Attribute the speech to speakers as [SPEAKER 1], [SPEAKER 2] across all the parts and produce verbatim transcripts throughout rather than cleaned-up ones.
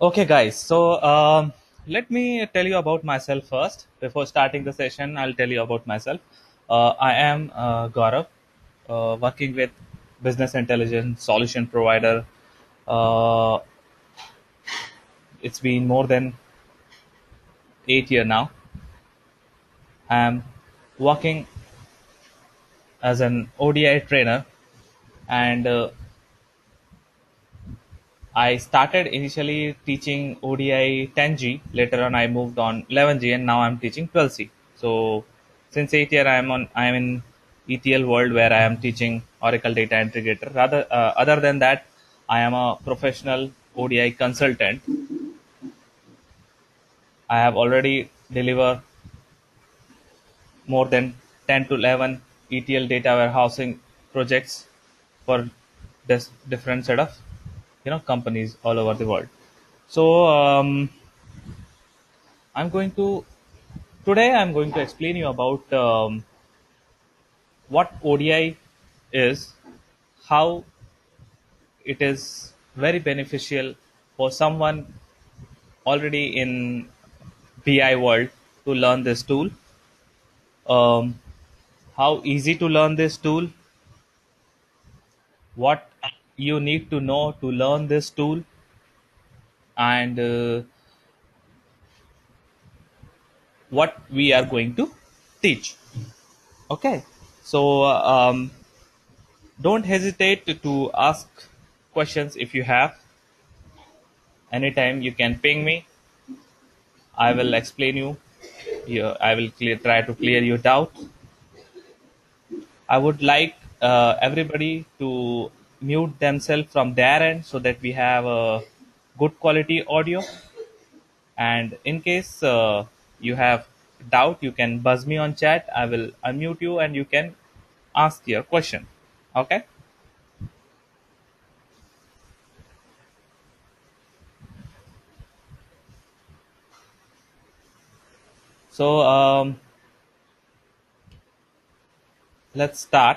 [SPEAKER 1] Okay, guys. So um, let me tell you about myself first. Before starting the session, I'll tell you about myself. Uh, I am uh, Gaurav, uh, working with business intelligence solution provider. Uh, it's been more than eight year now. I'm working as an O D I trainer, and uh, I started initially teaching O D I ten G. Later on, I moved on eleven G, and now I'm teaching twelve C. So, since eight year, I am on. I am in E T L world where I am teaching Oracle Data Integrator. Rather, uh, other than that, I am a professional O D I consultant. I have already delivered more than ten to eleven E T L data warehousing projects for this different set of you know companies all over the world. So. Um, I'm going to today I'm going to explain you about um, what O D I is, how it is very beneficial for someone already in B I world to learn this tool, um, how easy to learn this tool, what you need to know to learn this tool, and uh, what we are going to teach. Okay, so um, don't hesitate to, to ask questions if you have. Anytime you can ping me. I will explain you. you I will clear, try to clear your doubt. I would like uh, everybody to mute themselves from their end so that we have a good quality audio. And in case uh, you have doubt, you can buzz me on chat. I will unmute you and you can ask your question. Okay. So um, let's start.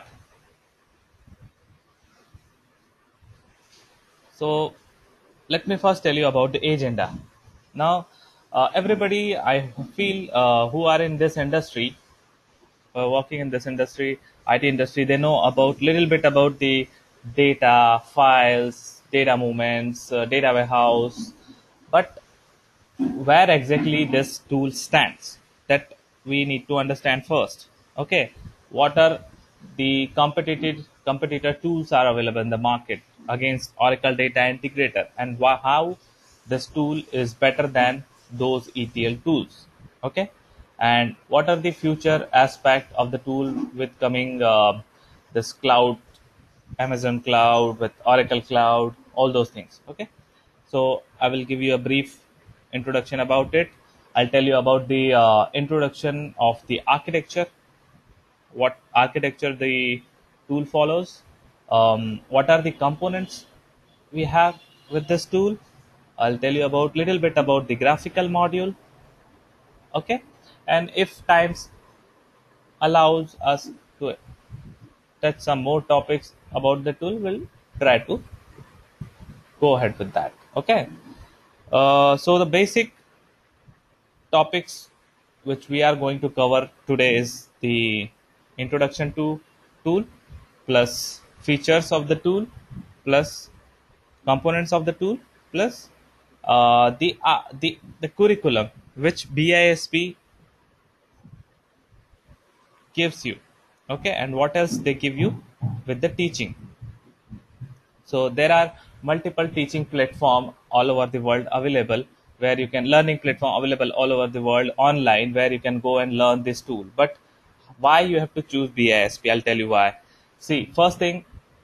[SPEAKER 1] So let me first tell you about the agenda. Now, uh, everybody, I feel, uh, who are in this industry, uh, working in this industry, I T industry, they know about little bit about the data, files, data movements, uh, data warehouse, but where exactly this tool stands, that we need to understand first. Okay, what are the competitive competitor tools are available in the market against Oracle Data Integrator, and wha- how this tool is better than those E T L tools. Okay, and what are the future aspect of the tool with coming uh, this cloud, Amazon cloud with Oracle cloud, all those things. Okay, so I will give you a brief introduction about it. I'll tell you about the uh, introduction of the architecture, what architecture the tool follows, um, what are the components we have with this tool. I'll tell you about little bit about the graphical module. Okay, and if times allows us to touch some more topics about the tool, we'll try to go ahead with that. Okay, uh, so the basic topics which we are going to cover today is the introduction to tool, plus features of the tool, plus components of the tool, plus uh, the uh, the the curriculum which B I S P gives you. Okay, and what else they give you with the teaching. So there are multiple teaching platform all over the world available, where you can learning platform available all over the world online, where you can go and learn this tool. But why you have to choose B I S P? I'll tell you why. See, first thing,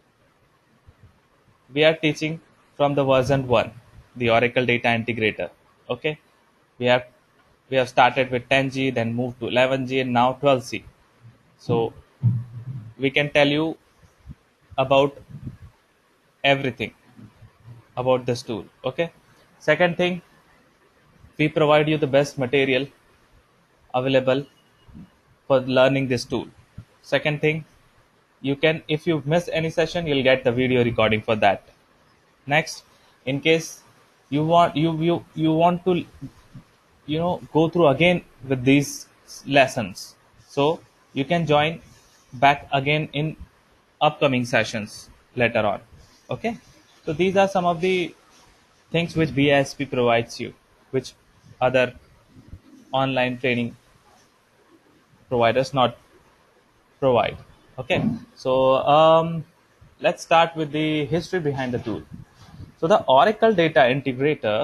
[SPEAKER 1] we are teaching from the version one, the Oracle Data Integrator. Okay, we have we have started with ten G, then moved to eleven G, and now twelve C. So we can tell you about everything about this tool. Okay. Second thing, we provide you the best material available for learning this tool. Second thing, you can, if you miss any session, you'll get the video recording for that. Next, in case you want you you you want to you know go through again with these lessons, so you can join back again in upcoming sessions later on. Okay, so these are some of the things which B I S P provides you, which other online training providers not provide. Okay, so um, let's start with the history behind the tool. So the Oracle Data Integrator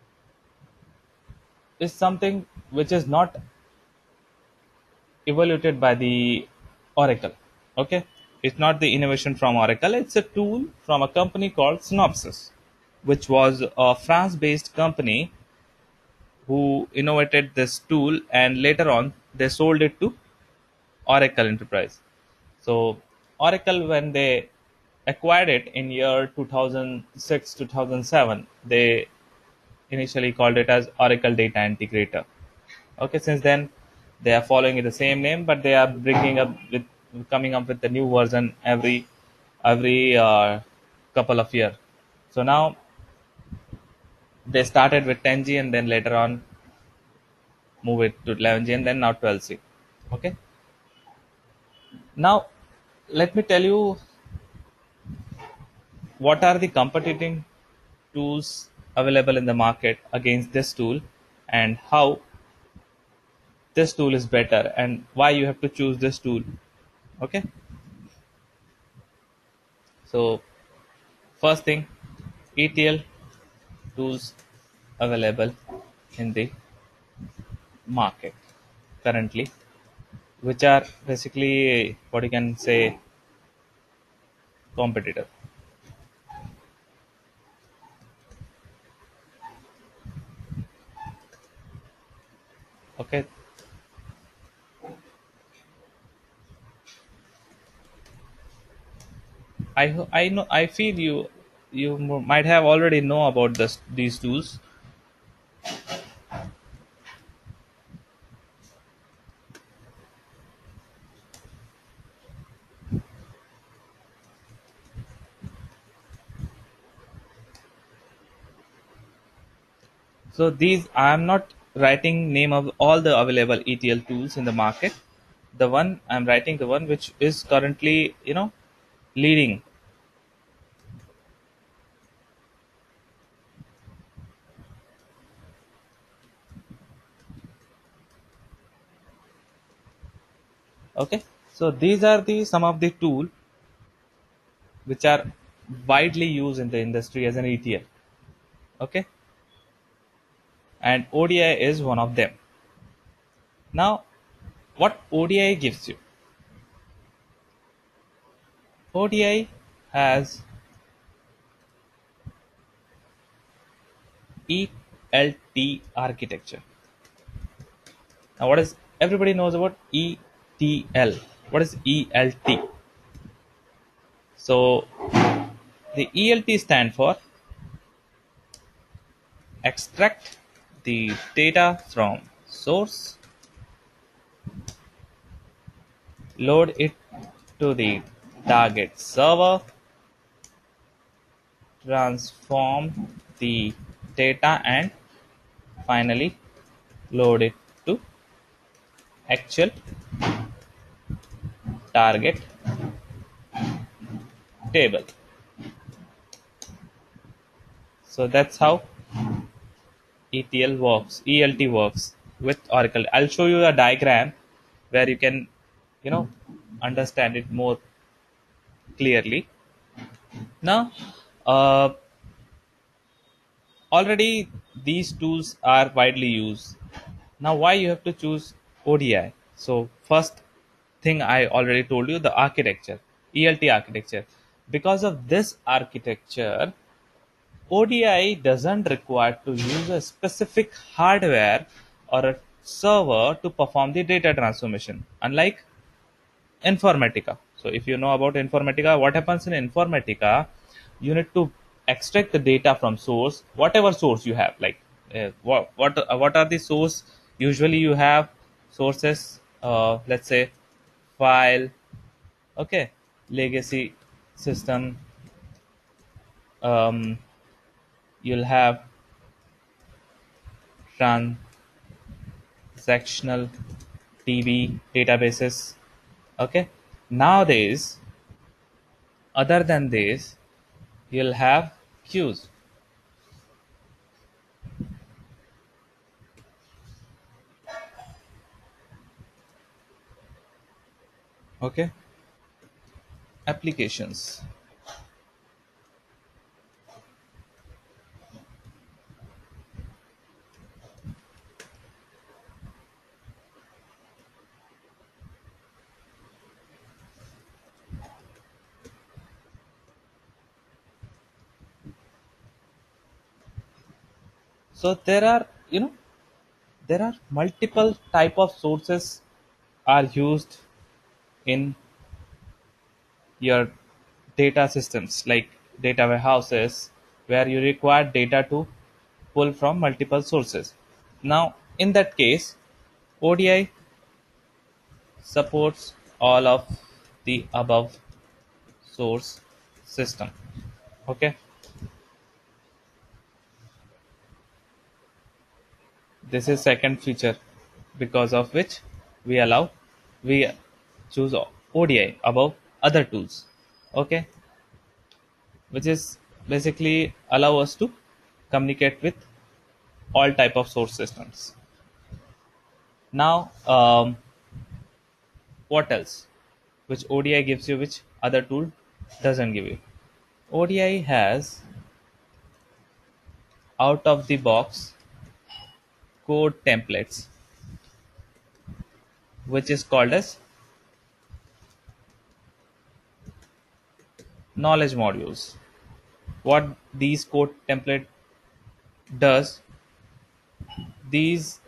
[SPEAKER 1] is something which is not evaluated by the Oracle. Okay, it's not the innovation from Oracle. It's a tool from a company called Synopsys, which was a France-based company who innovated this tool, and later on they sold it to Oracle Enterprise. So Oracle, when they acquired it in year two thousand six two thousand seven, they initially called it as Oracle Data Integrator. Okay, since then they are following it the same name, but they are bringing up with coming up with the new version every every uh, couple of years. So now they started with ten G and then later on move it to eleven G and then now twelve C. Okay, now let me tell you what are the competing tools available in the market against this tool, and how this tool is better and why you have to choose this tool. Okay, so first thing, E T L tools available in the market currently, which are basically what you can say competitive. Okay, I ho- I know I feel you you m- might have already know about this these tools. So these I am not writing name of all the available E T L tools in the market. The one I'm writing the one which is currently you know leading. Okay, so these are the some of the tool which are widely used in the industry as an E T L. Okay, and O D I is one of them. Now, what O D I gives you? O D I has E L T architecture. Now, what is everybody knows about E T L? What is E L T? So, the E L T stand for extract the data from source, load it to the target server, transform the data, and finally load it to actual target table. So that's how E T L works, E L T works with Oracle. I'll show you a diagram where you can, you know, understand it more clearly. Now, uh, already these tools are widely used. Now, why you have to choose O D I? So first thing I already told you, the architecture, E L T architecture. Because of this architecture, O D I doesn't require to use a specific hardware or a server to perform the data transformation, unlike Informatica. So if you know about Informatica, what happens in Informatica, you need to extract the data from source, whatever source you have. Like uh, what what uh, what are the source? Usually you have sources. Uh, let's say file, okay, legacy system. Um, you'll have transactional D B databases. Okay. Nowadays, other than this, you'll have queues. Okay. Applications. So there are, you know, there are multiple type of sources are used in your data systems, like data warehouses, where you require data to pull from multiple sources. Now, in that case, O D I supports all of the above source system. Okay, this is second feature because of which we allow we choose O D I above other tools. Okay, which is basically allow us to communicate with all type of source systems. Now, um, what else? Which O D I gives you, which other tool doesn't give you? O D I has out of the box code templates, which is called as knowledge modules. What these code template does, these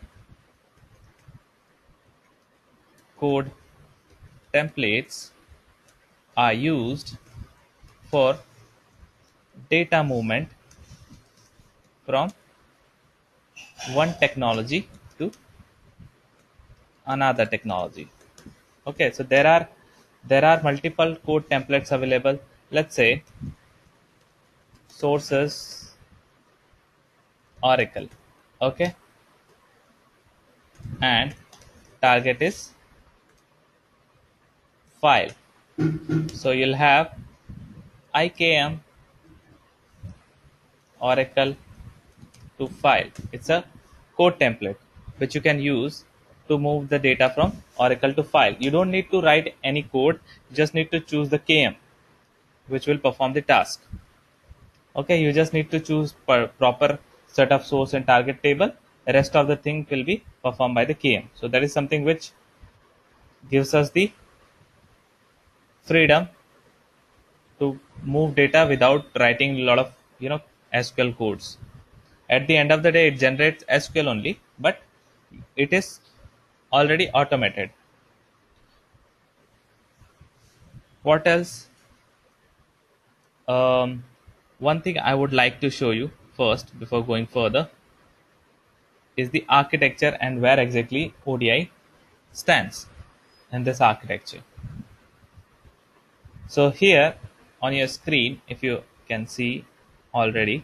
[SPEAKER 1] code templates are used for data movement from one technology to another technology. Okay, so there are there are multiple code templates available. Let's say sources Oracle, okay, and target is file. So you'll have I K M Oracle to file. It's a code template which you can use to move the data from Oracle to file. You don't need to write any code, you just need to choose the K M which will perform the task. Okay, you just need to choose per proper set of source and target table. The rest of the thing will be performed by the K M. So that is something which gives us the freedom to move data without writing a lot of you know S Q L codes. At the end of the day, it generates S Q L only, but it is already automated. What else? Um, one thing I would like to show you first before going further is the architecture and where exactly O D I stands in this architecture. So here on your screen, if you can see already,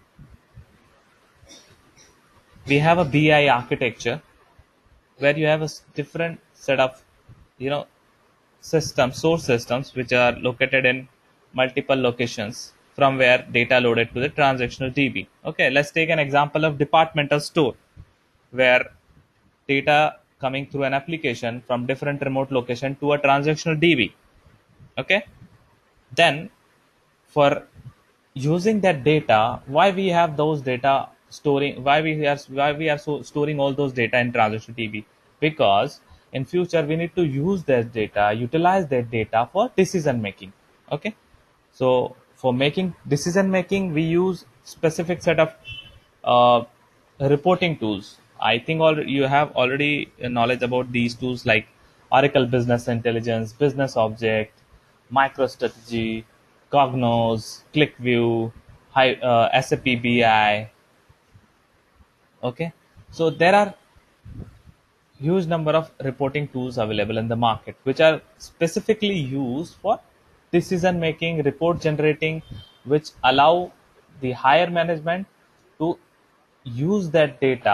[SPEAKER 1] we have a B I architecture where you have a s- different set of you know systems, source systems, which are located in multiple locations from where data loaded to the transactional D B. Okay, let's take an example of departmental store where data coming through an application from different remote location to a transactional D B. Okay, then for using that data, why we have those data storing, why we are why we are so storing all those data in transactional D B? Because in future we need to use that data, utilize that data for decision making. Okay, so for making decision making, we use specific set of uh, reporting tools. I think all you have already knowledge about these tools like Oracle Business Intelligence, Business Object, MicroStrategy, Cognos, ClickView, Hi- uh, S A P B I. Okay, so there are huge number of reporting tools available in the market which are specifically used for decision making, report generating, which allow the higher management to use that data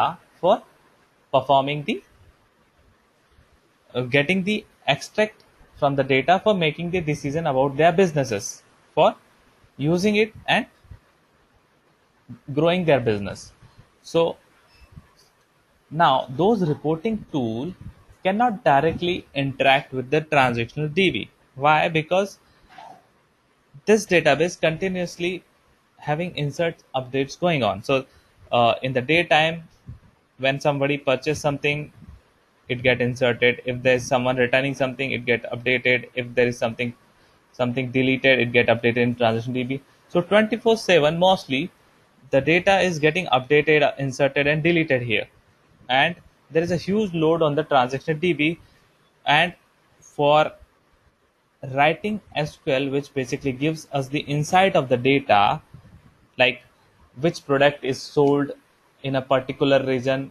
[SPEAKER 1] for performing the uh, getting the extract from the data for making the decision about their businesses, for using it and growing their business. So now those reporting tool cannot directly interact with the transactional D B. Why? Because this database continuously having insert updates going on. So uh, in the daytime, when somebody purchase something, it get inserted. If there is someone returning something, it get updated. If there is something something deleted, it get updated in transaction D B. So twenty-four seven mostly the data is getting updated, uh, inserted and deleted here, and there is a huge load on the transaction D B. And for writing S Q L, which basically gives us the insight of the data, like which product is sold in a particular region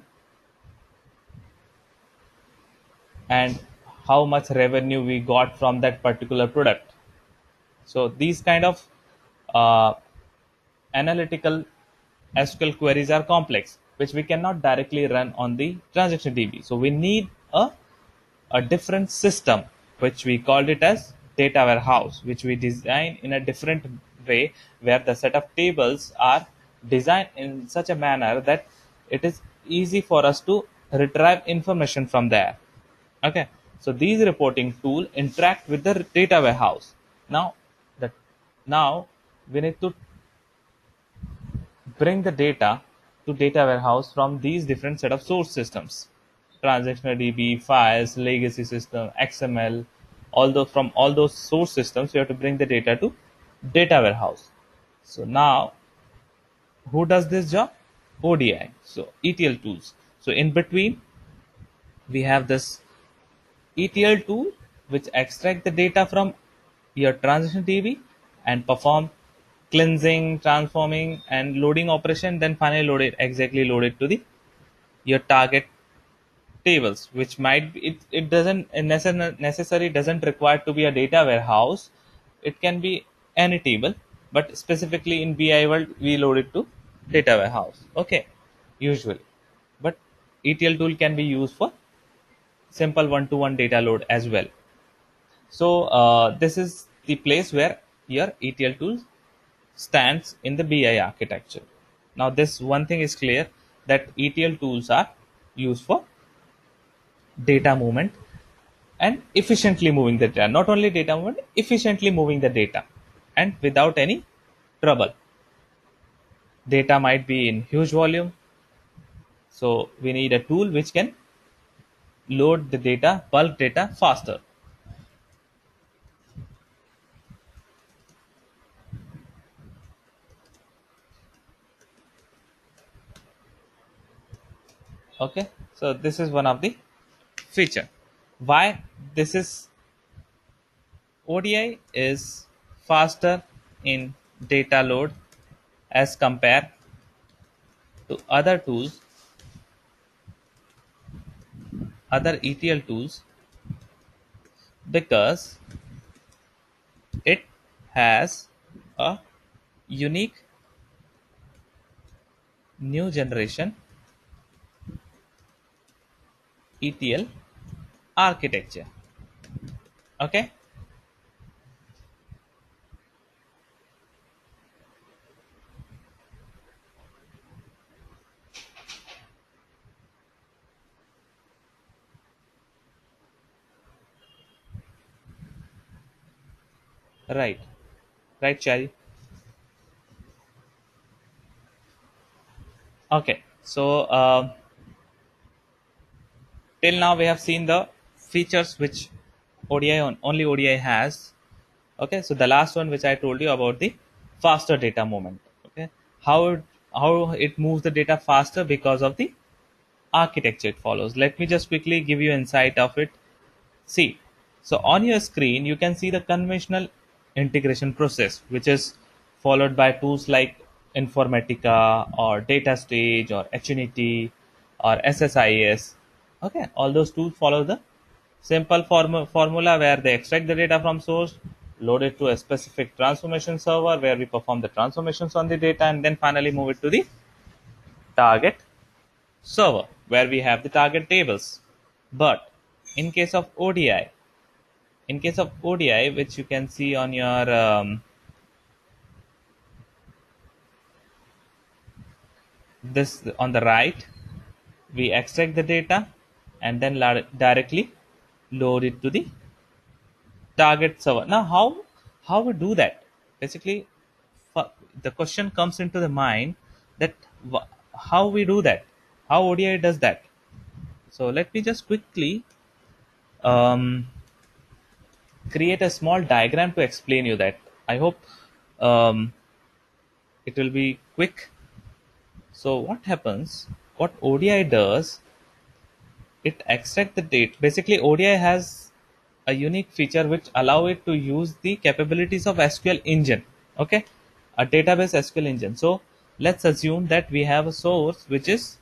[SPEAKER 1] and how much revenue we got from that particular product. So these kind of uh, analytical S Q L queries are complex, which we cannot directly run on the transaction D B. So we need a, a different system, which we called it as data warehouse, which we design in a different way, where the set of tables are designed in such a manner that it is easy for us to retrieve information from there. Okay, so these reporting tool interact with the data warehouse. Now, the now we need to bring the data to data warehouse from these different set of source systems: transactional D B, files, legacy system, X M L. Although from all those source systems, you have to bring the data to data warehouse. So now, who does this job? O D I. So E T L tools. So in between, we have this E T L tool which extract the data from your transaction D B and perform cleansing, transforming and loading operation, then finally load it exactly load it to the your target tables, which might be it, it doesn't necessarily necessary doesn't require to be a data warehouse. It can be any table, but specifically in B I world we load it to data warehouse. Okay, usually. But E T L tool can be used for simple one-to-one data load as well. So uh, this is the place where your E T L tool stands in the B I architecture. Now this one thing is clear, that E T L tools are used for data movement and efficiently moving the data. Not only data movement, efficiently moving the data and without any trouble. Data might be in huge volume, so we need a tool which can load the data, bulk data faster. Okay, so this is one of the feature. Why this is O D I is faster in data load as compared to other tools, other E T L tools, because it has a unique new generation E T L architecture. Okay, right, right, Chari. Okay, so uh, till now we have seen the features which O D I on, only O D I has. Okay, so the last one which I told you about, the faster data movement. Okay, how it, how it moves the data faster because of the architecture it follows. Let me just quickly give you insight of it. See, so on your screen you can see the conventional integration process, which is followed by tools like Informatica or Data Stage or H N E T or S S I S. Okay, all those tools follow the simple form formula where they extract the data from source, load it to a specific transformation server where we perform the transformations on the data, and then finally move it to the target server where we have the target tables. But in case of O D I, in case of O D I, which you can see on your um, this on the right, we extract the data and then la- directly load it to the target server. Now, how how we do that? Basically, fu- the question comes into the mind that wh- how we do that, how O D I does that. So let me just quickly um, create a small diagram to explain you that. I hope um, it will be quick. So what happens? What O D I does? It extracts the data. Basically, O D I has a unique feature which allow it to use the capabilities of S Q L engine. Okay, a database S Q L engine. So let's assume that we have a source which is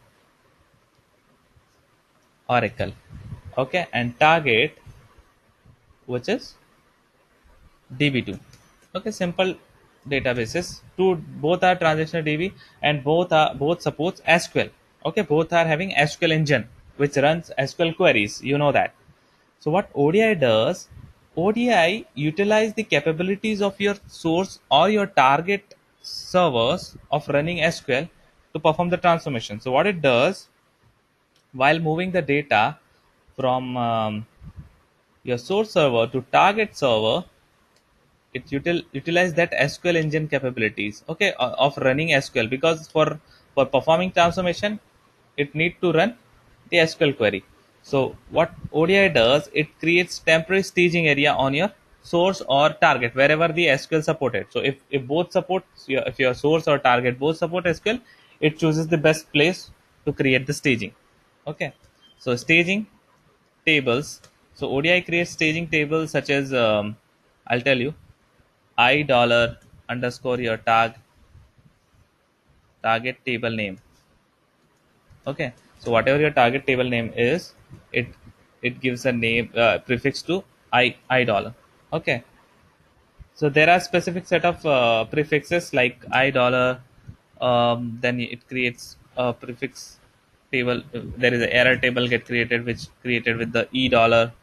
[SPEAKER 1] Oracle. Okay, and target which is D B two. Okay, simple databases. Two both are transactional D B and both are both supports S Q L. Okay, both are having S Q L engine which runs S Q L queries. You know that. So what O D I does, O D I utilize the capabilities of your source or your target servers of running S Q L to perform the transformation. So what it does while moving the data from um, your source server to target server, it util, utilize that S Q L engine capabilities, okay, o- of running S Q L, because for for performing transformation, it need to run the S Q L query. So what O D I does, it creates temporary staging area on your source or target wherever the S Q L supported. So if, if both support, your, if your source or target both support S Q L, it chooses the best place to create the staging. Okay, so staging tables. So O D I creates staging tables such as um, I'll tell you I dollar underscore your tag target table name. Okay, so whatever your target table name is, it it gives a name uh, prefix to I I dollar. Okay, so there are specific set of uh, prefixes like I dollar. Um, then it creates a prefix table. There is an error table get created which created with the E dollar.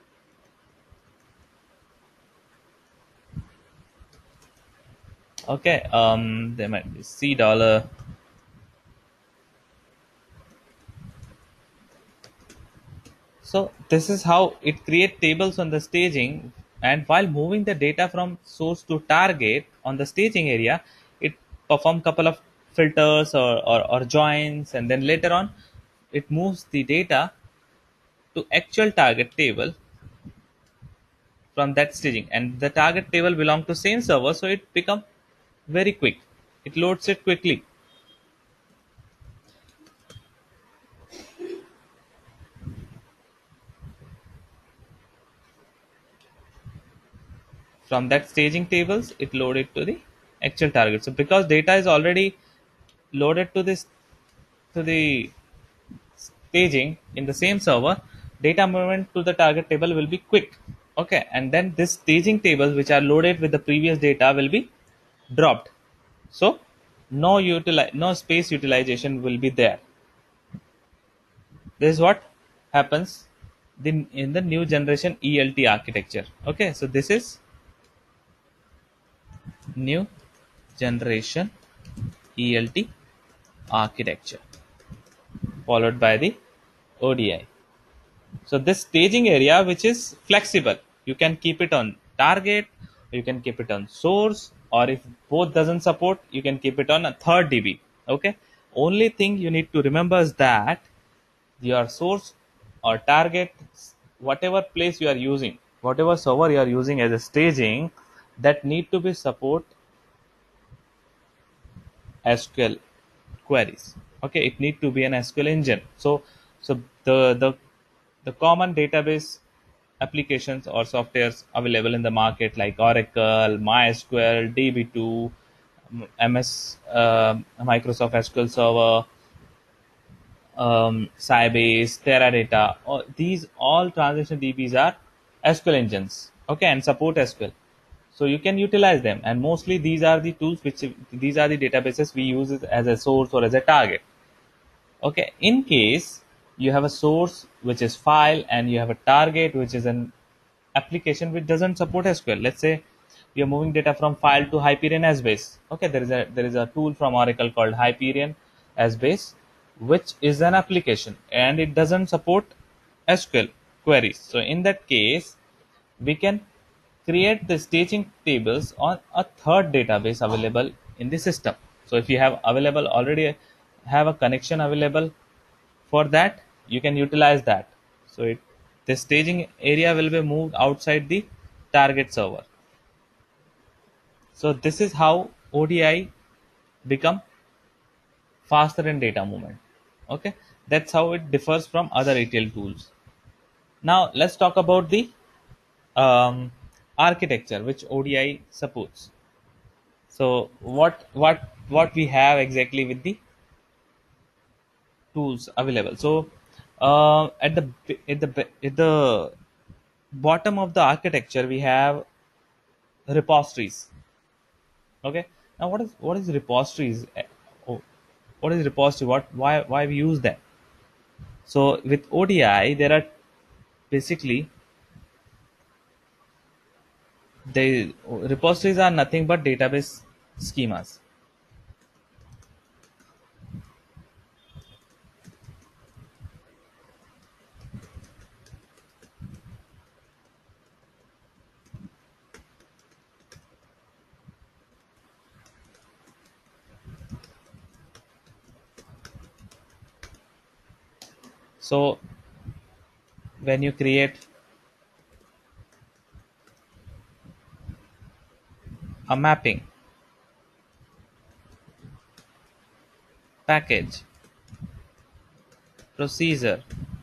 [SPEAKER 1] Okay, um, there might be C dollar. So this is how it create tables on the staging, and while moving the data from source to target on the staging area, it perform couple of filters or, or, or joins, and then later on it moves the data to actual target table from that staging, and the target table belong to same server, so it become very quick. It loads it quickly. From that staging tables, it loaded to the actual target. So because data is already loaded to this to the staging in the same server, data movement to the target table will be quick. Okay, and then this staging tables which are loaded with the previous data will be dropped. So no utili- no space utilization will be there. This is what happens in, in the new generation E L T architecture. Okay, so this is new generation E L T architecture followed by the O D I. So this staging area which is flexible, you can keep it on target, you can keep it on source, or if both doesn't support, you can keep it on a third D B. Okay. Only thing you need to remember is that your source or target, whatever place you are using, whatever server you are using as a staging, that need to be support S Q L queries. Okay, it need to be an S Q L engine. So, so the the the common database applications or softwares available in the market like Oracle, MySQL, D B two, M S, uh, Microsoft S Q L Server, um, Sybase, Teradata. All, these all transaction D Bs are S Q L engines. Okay, and support S Q L. So you can utilize them, and mostly these are the tools which these are the databases we use it as a source or as a target. Okay, in case you have a source which is file and you have a target which is an application which doesn't support S Q L. Let's say we are moving data from file to Hyperion as base. Okay, there is a there is a tool from Oracle called Hyperion as base, which is an application and it doesn't support S Q L queries. So in that case, we can create the staging tables on a third database available in the system. So if you have available already have a connection available for that, you can utilize that. So it the staging area will be moved outside the target server. So this is how O D I become faster in data movement. Okay, that's how it differs from other E T L tools. Now let's talk about the um, architecture which O D I supports. So what what what we have exactly with the tools available. So uh, at the at the at the bottom of the architecture we have repositories. Okay, now what is what is repositories? Eh, oh, what is repository? What why why we use them? So with O D I there are basically the repositories are nothing but database schemas. So when you create a mapping package procedure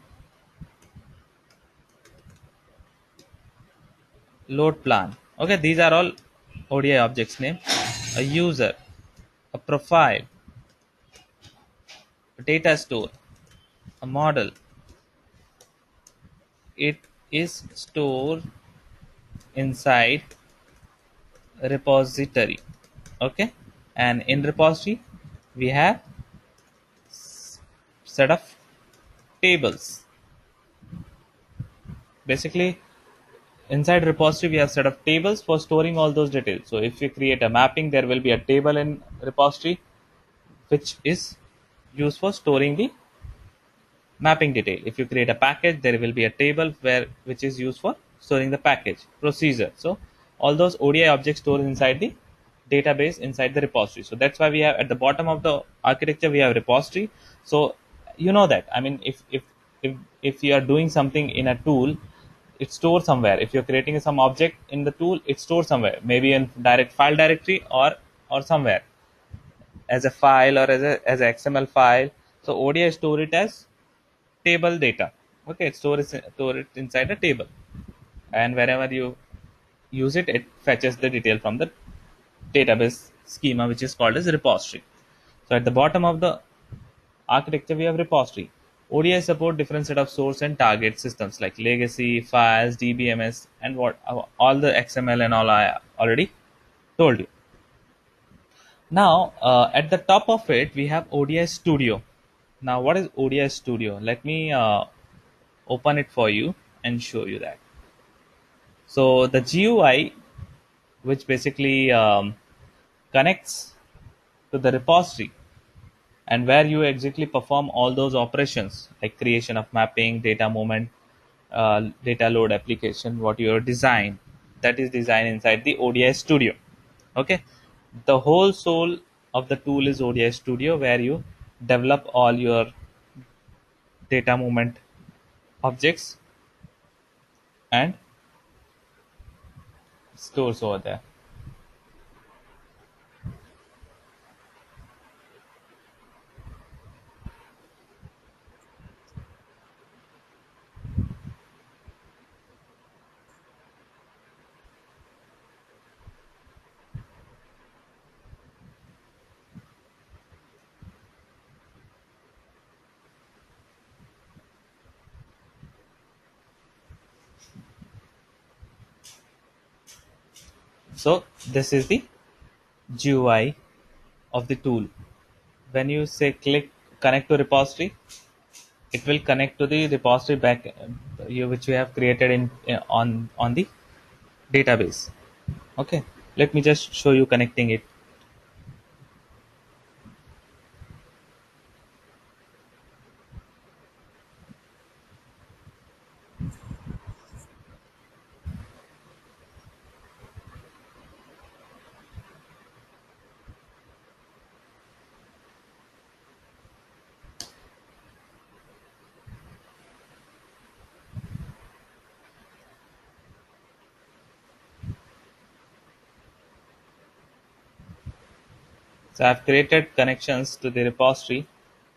[SPEAKER 1] load plan, okay, these are all O D I objects name. A user, a profile, a data store, a model, it is stored inside repository. Okay, and in repository we have set of tables. Basically inside repository we have set of tables for storing all those details. So if you create a mapping, there will be a table in repository which is used for storing the mapping detail. If you create a package, there will be a table where which is used for storing the package procedure. So all those O D I objects stored inside the database inside the repository. So that's why we have at the bottom of the architecture we have repository. So you know that, I mean, if if if if you are doing something in a tool, it's stored somewhere. If you're creating some object in the tool, it's stored somewhere, maybe in direct file directory or or somewhere as a file or as a as a X M L file. So O D I store it as table data. Okay, it stores store it inside a table, and wherever you use it, it fetches the detail from the database schema, which is called as repository. So at the bottom of the architecture, we have repository. O D I support different set of source and target systems like legacy, files, D B M S, and what all the X M L and all I already told you. Now, uh, at the top of it, we have O D I Studio. Now, what is O D I Studio? Let me uh, open it for you and show you that. So the G U I, which basically um, connects to the repository and where you exactly perform all those operations like creation of mapping, data movement, uh, data load application, what you design, that is designed inside the O D I Studio. Okay, the whole soul of the tool is O D I Studio, where you develop all your data movement objects and stores over there. So this is the G U I of the tool. When you say click connect to repository, it will connect to the repository back uh, you which we have created in uh, on on the database. Okay, let me just show you connecting it. So I've created connections to the repository,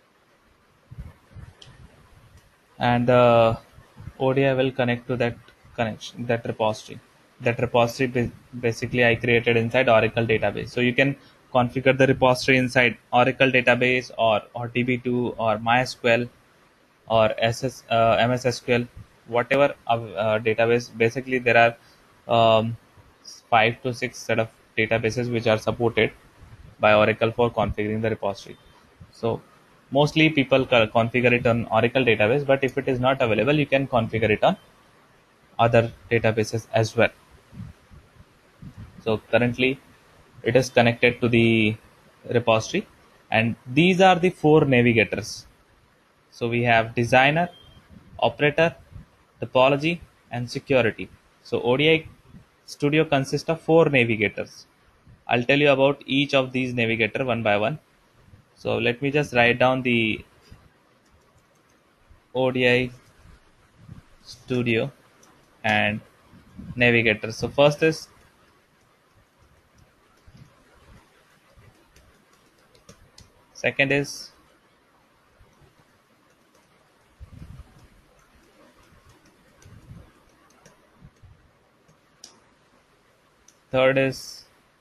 [SPEAKER 1] and the O D I will connect to that connection, that repository. That repository ba- basically I created inside Oracle database. So you can configure the repository inside Oracle database or, or D B two or MySQL or S S, uh, M S S Q L, whatever uh, uh, database. Basically, there are um, five to six set of databases which are supported by Oracle for configuring the repository. So mostly people co- configure it on Oracle database, but if it is not available, you can configure it on other databases as well. So currently, it is connected to the repository, and these are the four navigators. So we have designer, operator, topology, and security. So O D I Studio consists of four navigators. I'll tell you about each of these navigator one by one. So let me just write down the O D I Studio and navigator. So first is second is third is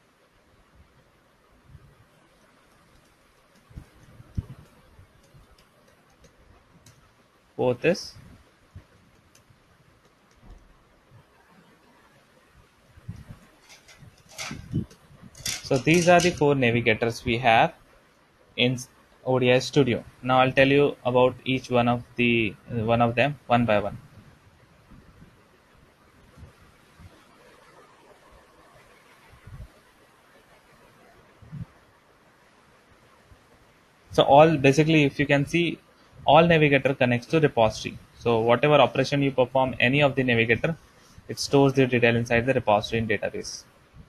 [SPEAKER 1] fourth is so these are the four navigators we have in O D I Studio. Now I'll tell you about each one of the one of them one by one. So all basically, if you can see, all navigator connects to repository. So whatever operation you perform, any of the navigator, it stores the detail inside the repository in database.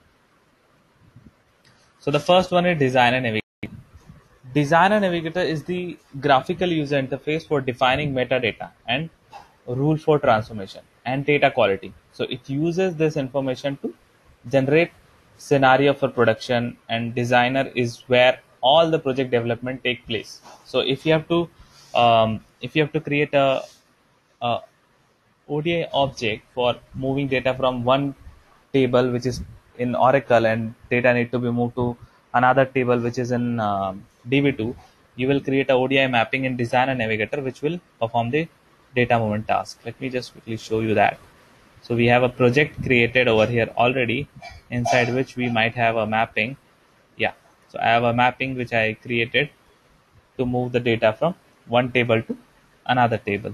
[SPEAKER 1] So the first one is designer navigator. Designer Navigator is the graphical user interface for defining metadata and rule for transformation and data quality. So it uses this information to generate scenario for production, and designer is where all the project development take place. So if you have to um, if you have to create a, a O D I object for moving data from one table which is in Oracle, and data need to be moved to another table which is in um, D B two, you will create a O D I mapping in Designer Navigator which will perform the data movement task. Let me just quickly show you that. So we have a project created over here already, inside which we might have a mapping. Yeah, so I have a mapping which I created to move the data from one table to another table.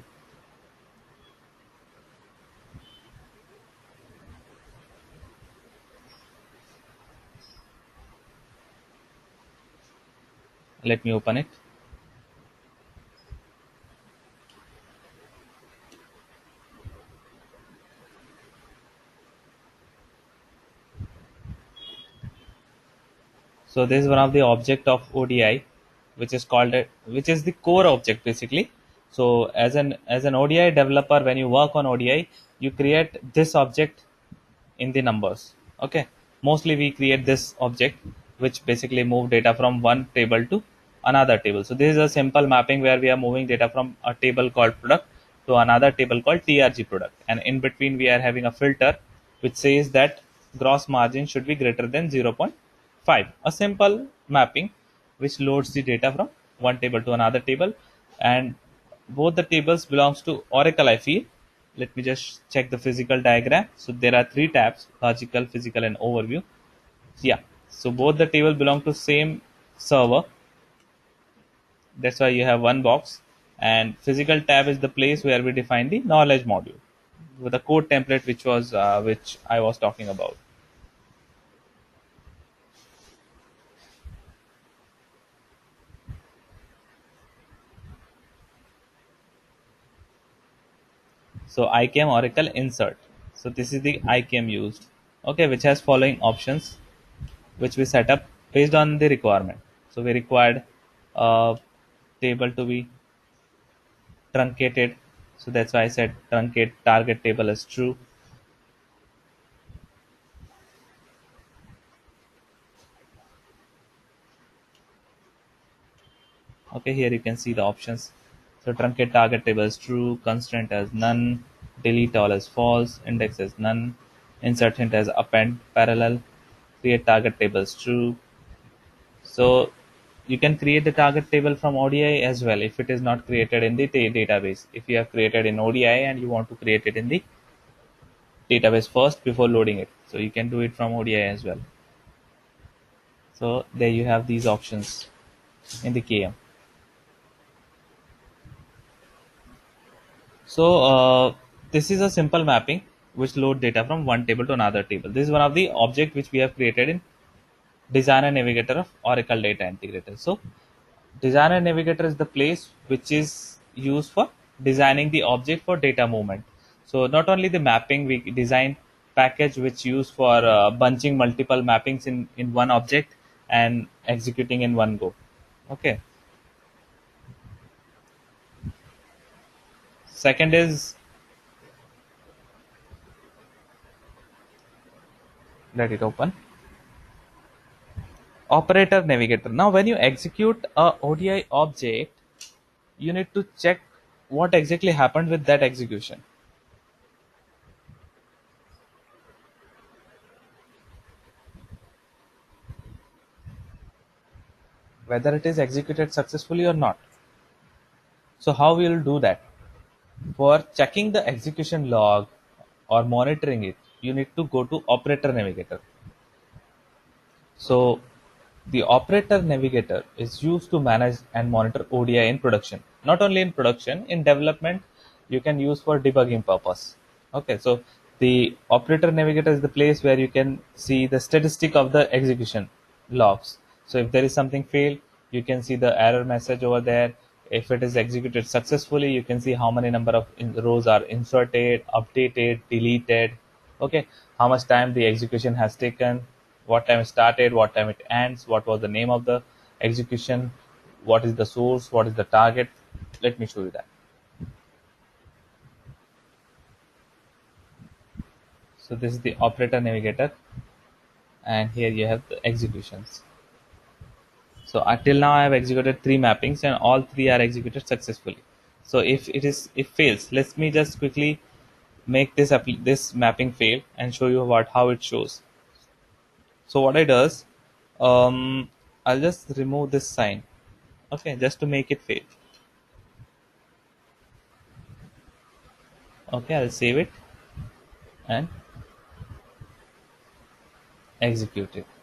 [SPEAKER 1] Let me open it. So this is one of the object of O D I, which is called a, which is the core object basically. So as an as an O D I developer, when you work on O D I, you create this object in the numbers. Okay, mostly we create this object which basically move data from one table to another table. So this is a simple mapping where we are moving data from a table called product to another table called T R G product, and in between we are having a filter which says that gross margin should be greater than zero point five. A simple mapping which loads the data from one table to another table, and both the tables belongs to Oracle, I feel. Let me just check the physical diagram. So there are three tabs: logical, physical, and overview. Yeah, so both the table belong to same server, That's why you have one box, and physical tab is the place where we define the knowledge module with the code template, which was uh, which I was talking about. So I C A M Oracle insert. So this is the I C A M used, okay, which has following options, which we set up based on the requirement. So we required a table to be truncated. So that's why I said truncate target table is true. Okay, here you can see the options. So truncate target table is true, constraint as none, delete all as false, index as none, insert hint as append parallel, create target table is true. So you can create the target table from O D I as well if it is not created in the ta- database. If you have created in O D I and you want to create it in the database first before loading it, so you can do it from O D I as well. So there you have these options in the K M. So uh, this is a simple mapping which load data from one table to another table. This is one of the object which we have created in Designer Navigator of Oracle Data Integrator. So Designer Navigator is the place which is used for designing the object for data movement. So not only the mapping, we design package which used for uh, bunching multiple mappings in, in one object and executing in one go. Okay. Second is, let it open. Operator Navigator. Now when you execute a O D I object, you need to check what exactly happened with that execution. Whether it is executed successfully or not. So how we will do that? For checking the execution log or monitoring it, you need to go to Operator Navigator. So the Operator Navigator is used to manage and monitor O D I in production. Not only in production, in development, you can use for debugging purpose. Okay, so the Operator Navigator is the place where you can see the statistic of the execution logs. So if there is something failed, you can see the error message over there. If it is executed successfully, you can see how many number of in rows are inserted, updated, deleted. Okay, how much time the execution has taken, what time it started, what time it ends, what was the name of the execution, what is the source, what is the target. Let me show you that. So this is the Operator Navigator, and here you have the executions. So until now I have executed three mappings and all three are executed successfully. So if it is it fails, let me just quickly make this this mapping fail and show you about how it shows. So what I does, um, I'll just remove this sign, okay, just to make it fail. Okay, I'll save it and execute it.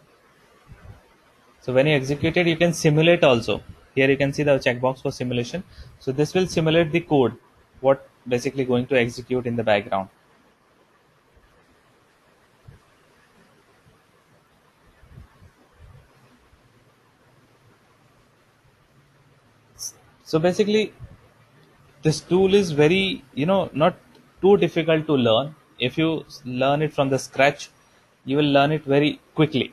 [SPEAKER 1] So when you execute it, you can simulate also. Here you can see the checkbox for simulation. So this will simulate the code, what basically going to execute in the background. So basically, this tool is very, you know, not too difficult to learn. If you learn it from the scratch, you will learn it very quickly.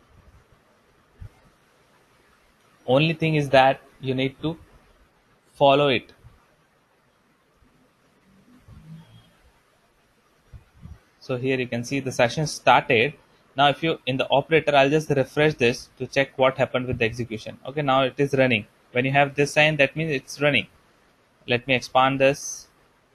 [SPEAKER 1] Only thing is that you need to follow it. So here you can see the session started. Now if you in the operator, I'll just refresh this to check what happened with the execution. Okay, now it is running. When you have this sign, that means it's running. Let me expand this,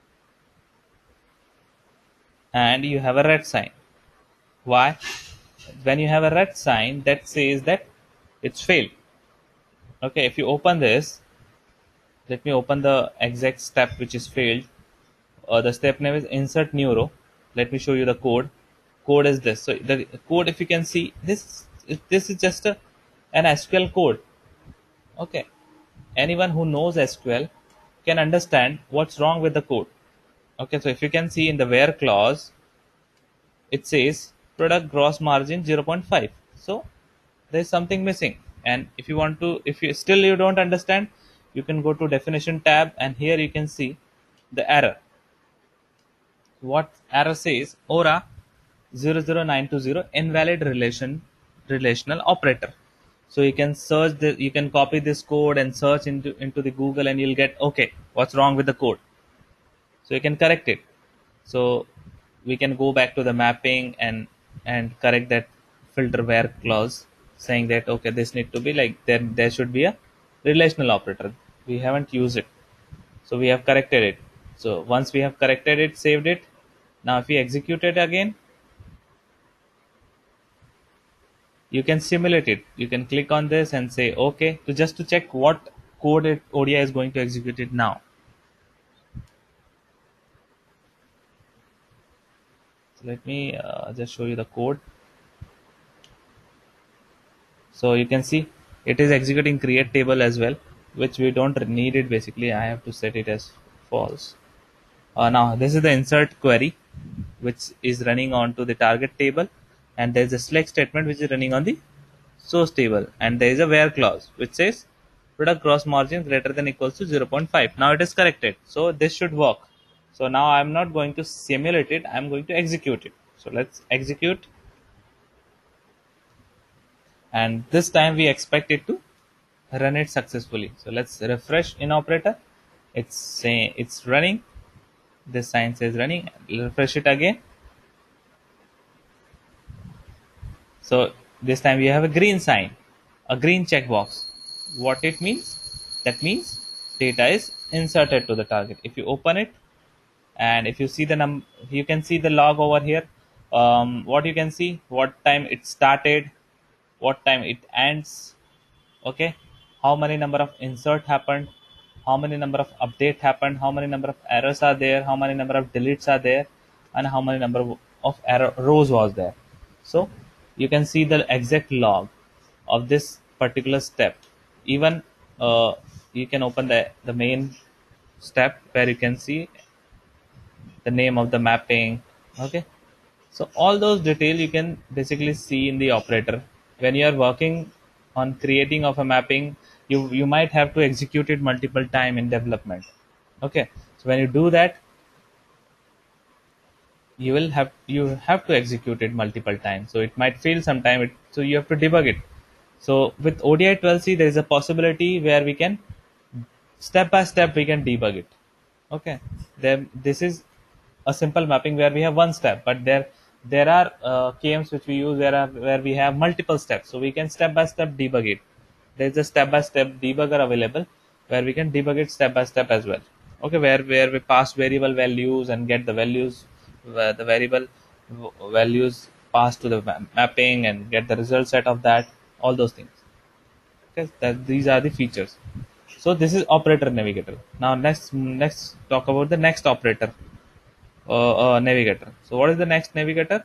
[SPEAKER 1] and you have a red sign. Why? When you have a red sign, that says that it's failed. Okay, if you open this, let me open the exact step which is failed. Uh, the step name is insert new row. Let me show you the code. Code is this. So the code, if you can see, this this is just a, an S Q L code. Okay, anyone who knows S Q L can understand what's wrong with the code. Okay, so if you can see in the where clause, it says product gross margin zero point five. So there's something missing. And if you want to, if you still you don't understand, you can go to definition tab, and here you can see the error. What error says? Aura zero zero nine two zero invalid relation relational operator. So you can search the, you can copy this code and search into into the Google, and you'll get, okay, what's wrong with the code. So you can correct it. So we can go back to the mapping and and correct that filter where clause, saying that okay, this need to be like, there there should be a relational operator. We haven't used it, so we have corrected it. So once we have corrected it, saved it, now if we execute it again, you can simulate it. You can click on this and say okay, to just to check what code it O D I is going to execute it now. So let me uh, just show you the code. So you can see it is executing create table as well, which we don't need it. Basically, I have to set it as false. Uh, now this is the insert query, which is running onto the target table, and there is a select statement which is running on the source table, and there is a where clause which says product gross margin greater than equals to zero point five. Now it is corrected, so this should work. So now I'm not going to simulate it, I'm going to execute it. So let's execute, and this time we expect it to run it successfully. So let's refresh in operator. It's saying it's running. This sign says running. Refresh it again. So this time we have a green sign, a green checkbox. What it means? That means data is inserted to the target. If you open it, and if you see the num, you can see the log over here. Um, what you can see, what time it started, what time it ends. Okay, how many number of insert happened, how many number of update happened, how many number of errors are there, how many number of deletes are there, and how many number of error rows was there. So you can see the exact log of this particular step. Even uh, you can open the the main step where you can see the name of the mapping. Okay, so all those details you can basically see in the operator. When you are working on creating of a mapping, you you might have to execute it multiple time in development. Okay, so when you do that, you will have you have to execute it multiple times. So it might fail sometime. It, so you have to debug it. So with O D I twelve C, there is a possibility where we can step by step we can debug it. Okay, then this is a simple mapping where we have one step, but there there are uh, K Ms which we use where are, where we have multiple steps, so we can step by step debug it. There is a step by step debugger available where we can debug it step by step as well. Okay, where where we pass variable values and get the values, uh, the variable values passed to the mapping and get the result set of that, all those things. Okay, that these are the features. So this is operator navigator. Now next next talk about the next operator, uh, uh, navigator. So what is the next navigator?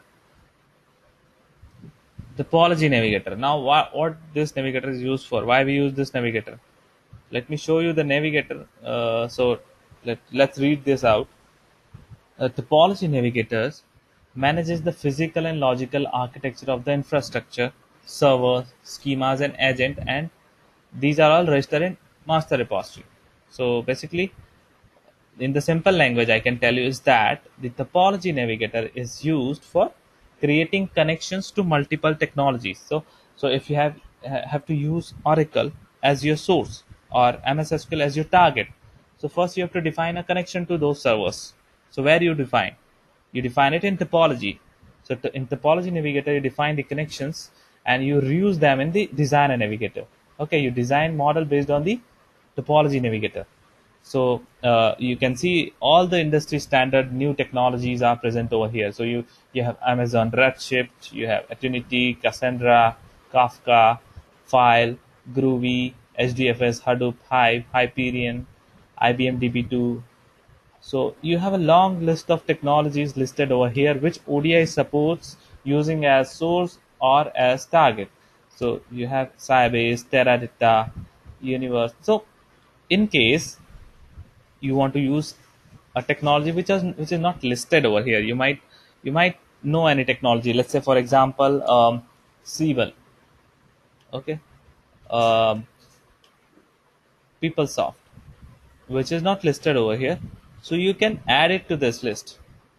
[SPEAKER 1] Topology navigator. Now what, what this navigator is used for? Why we use this navigator? Let me show you the navigator. Uh, so let, let's read this out. A topology navigators manages the physical and logical architecture of the infrastructure, servers, schemas, and agent, and these are all registered in master repository. So basically, in the simple language I can tell you is that the topology navigator is used for creating connections to multiple technologies. So so if you have have to use Oracle as your source or M S S Q L as your target, so first you have to define a connection to those servers. So where you define? You define it in topology. So to, in topology navigator, you define the connections and you reuse them in the designer navigator. Okay, you design model based on the topology navigator. So uh, you can see all the industry standard new technologies are present over here. So you you have Amazon Redshift, you have Affinity, Cassandra, Kafka, File, Groovy, H D F S, Hadoop, Hive, Hyperion, I B M D B two. So you have a long list of technologies listed over here which O D I supports using as source or as target. So you have Sybase, Teradata, Universe. So in case you want to use a technology which is which is not listed over here, you might you might know any technology. Let's say, for example, um, Siebel, okay, um, PeopleSoft, which is not listed over here. So you can add it to this list.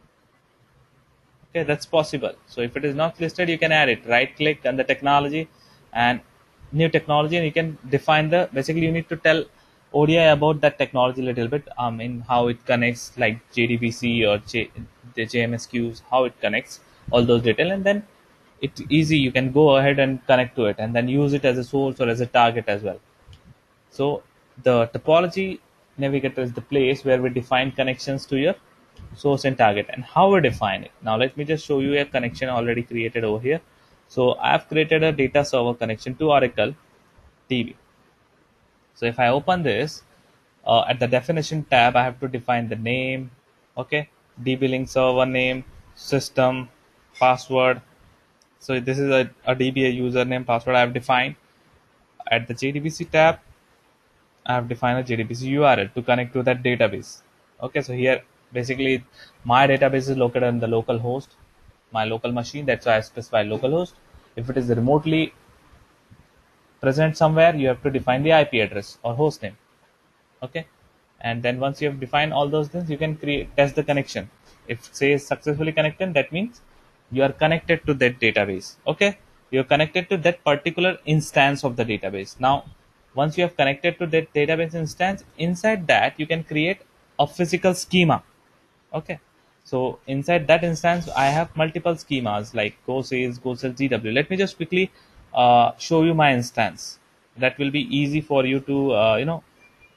[SPEAKER 1] Okay, that's possible. So if it is not listed, you can add it. Right click on the technology and new technology, and you can define the, basically you need to tell O D I about that technology a little bit. I mean, how it connects, like J D B C or J, the J M S Qs, how it connects, all those detail, and then it's easy. You can go ahead and connect to it, and then use it as a source or as a target as well. So the topology navigator is the place where we define connections to your source and target, and how we define it. Now let me just show you a connection already created over here. So I've created a data server connection to Oracle D B. So if I open this, uh, at the definition tab, I have to define the name, okay, D B link server name, system, password. So this is a, a D B A username, password I have defined. At the J D B C tab, I have defined a J D B C U R L to connect to that database. Okay, so here basically my database is located on the local host, my local machine. That's why I specify localhost. If it is remotely present somewhere, you have to define the I P address or host name. Okay, and then once you have defined all those things, you can create test the connection. If it says successfully connected, that means you are connected to that database. Okay, you are connected to that particular instance of the database. Now once you have connected to that database instance, inside that you can create a physical schema. Okay, so inside that instance I have multiple schemas like go sales, go sales, G W. Let me just quickly uh, show you my instance. That will be easy for you to uh, you know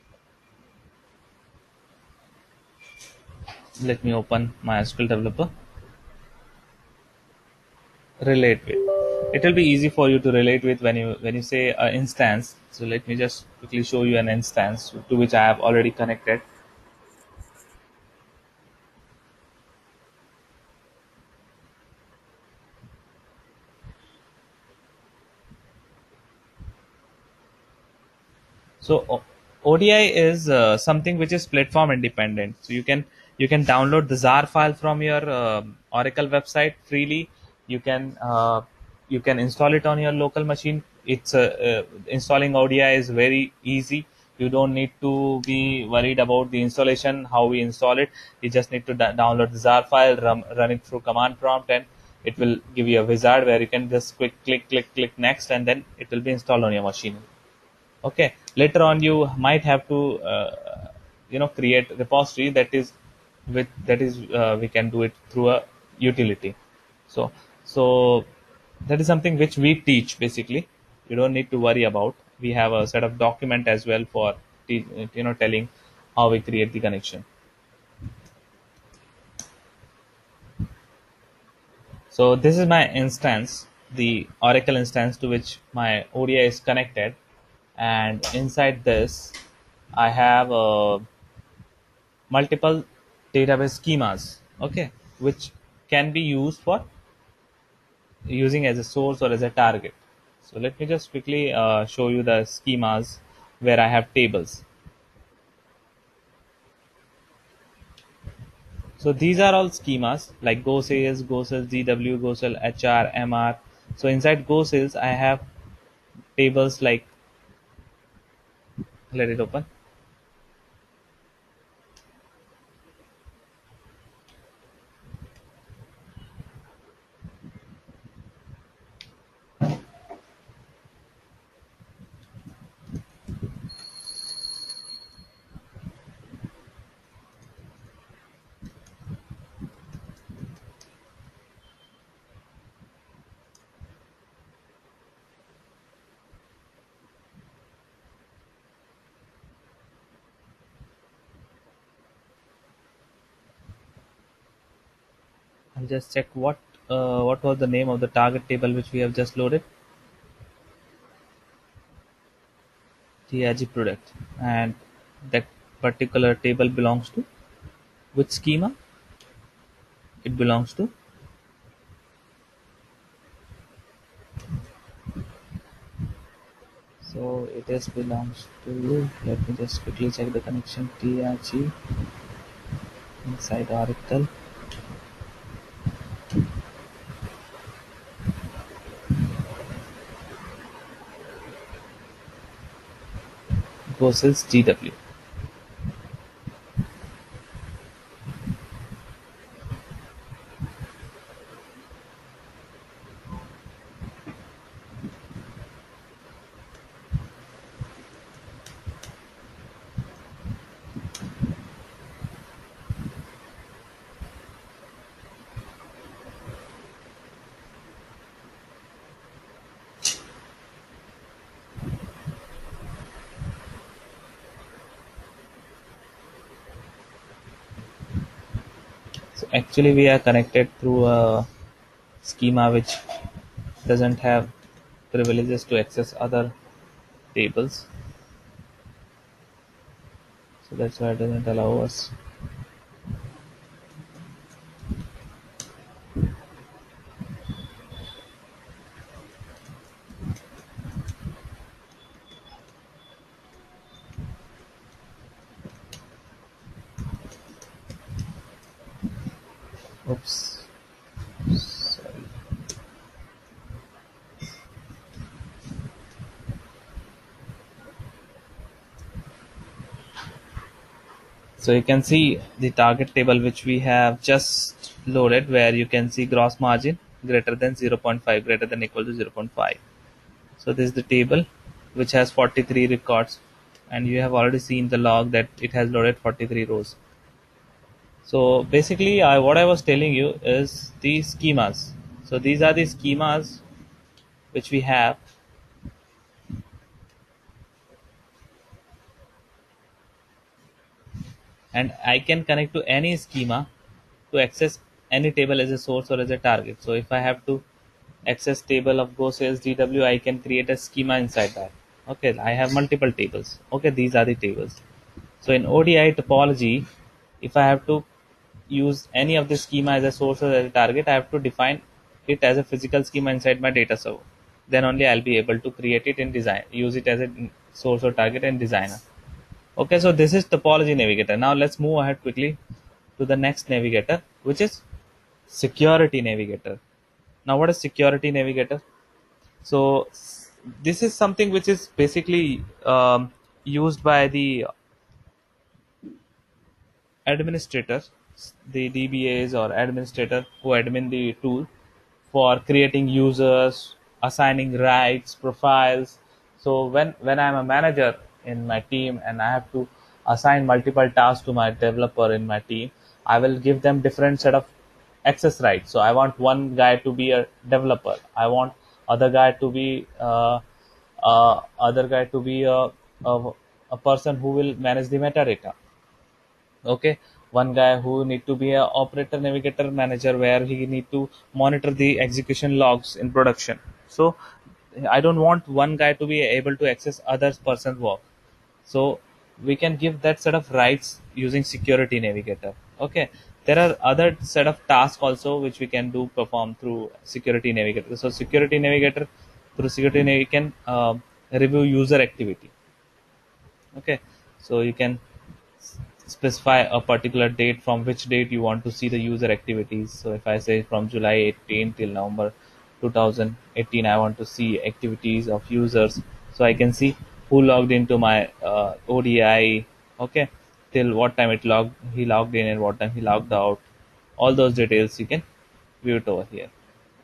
[SPEAKER 1] let me open my S Q L developer, relate with. It will be easy for you to relate with when you when you say uh, instance. So let me just quickly show you an instance to which I have already connected. So O- ODI is uh, something which is platform independent. So you can you can download the zar file from your uh, Oracle website freely. You can uh, you can install it on your local machine. It's uh, uh, installing O D I is very easy. You don't need to be worried about the installation, how we install it. You just need to da- download the zar file, run, run it through command prompt, and it will give you a wizard where you can just quick click click click next, and then it will be installed on your machine. Okay, later on you might have to uh, you know create repository that is with that is uh, we can do it through a utility. So so that is something which we teach. Basically, you don't need to worry about. We have a set of document as well for te- you know telling how we create the connection. So this is my instance, the Oracle instance to which my O D I is connected, and inside this I have a multiple database schemas, okay, which can be used for using as a source or as a target. So let me just quickly uh, show you the schemas where I have tables. So these are all schemas like go sales, go sales, GW, go sales, HR, MR. So inside go sales I have tables like, let it open. I'll just check what uh, what was the name of the target table which we have just loaded. T I G product, and that particular table belongs to which schema? It belongs to So it is belongs to you. Let me just quickly check the connection. T R G inside Oracle. Versus G W. So actually we are connected through a schema which doesn't have privileges to access other tables. So that's why it doesn't allow us. Oops. Sorry. So you can see the target table which we have just loaded, where you can see gross margin greater than zero point five, greater than equal to zero point five. So this is the table which has forty-three records, and you have already seen the log that it has loaded forty-three rows. So basically I, what I was telling you is the schemas. So these are the schemas which we have, and I can connect to any schema to access any table as a source or as a target. So if I have to access table of Go Sales D W, I can create a schema inside that. Okay, I have multiple tables. Okay, these are the tables. So in O D I topology, if I have to use any of the schema as a source or as a target, I have to define it as a physical schema inside my data server. Then only I'll be able to create it in design, use it as a source or target in designer. Okay, so this is topology navigator. Now let's move ahead quickly to the next navigator, which is security navigator. Now what is security navigator? So this is something which is basically um, used by the administrator, the D B As or administrator who admin the tool, for creating users, assigning rights, profiles. So when when I'm a manager in my team and I have to assign multiple tasks to my developer in my team, I will give them different set of access rights. So I want one guy to be a developer. I want other guy to be uh, uh, other guy to be a, a a person who will manage the metadata. Okay, one guy who need to be a operator navigator manager, where he need to monitor the execution logs in production. So I don't want one guy to be able to access other person's work. So we can give that set of rights using security navigator. Okay, there are other set of tasks also which we can do perform through security navigator. So security navigator, through security navigator, can uh, review user activity. Okay, so you can specify a particular date, from which date you want to see the user activities. So if I say from July eighteenth till November two thousand eighteen, I want to see activities of users, so I can see who logged into my uh, O D I, okay, till what time it logged he logged in and what time he logged out. All those details you can view it over here.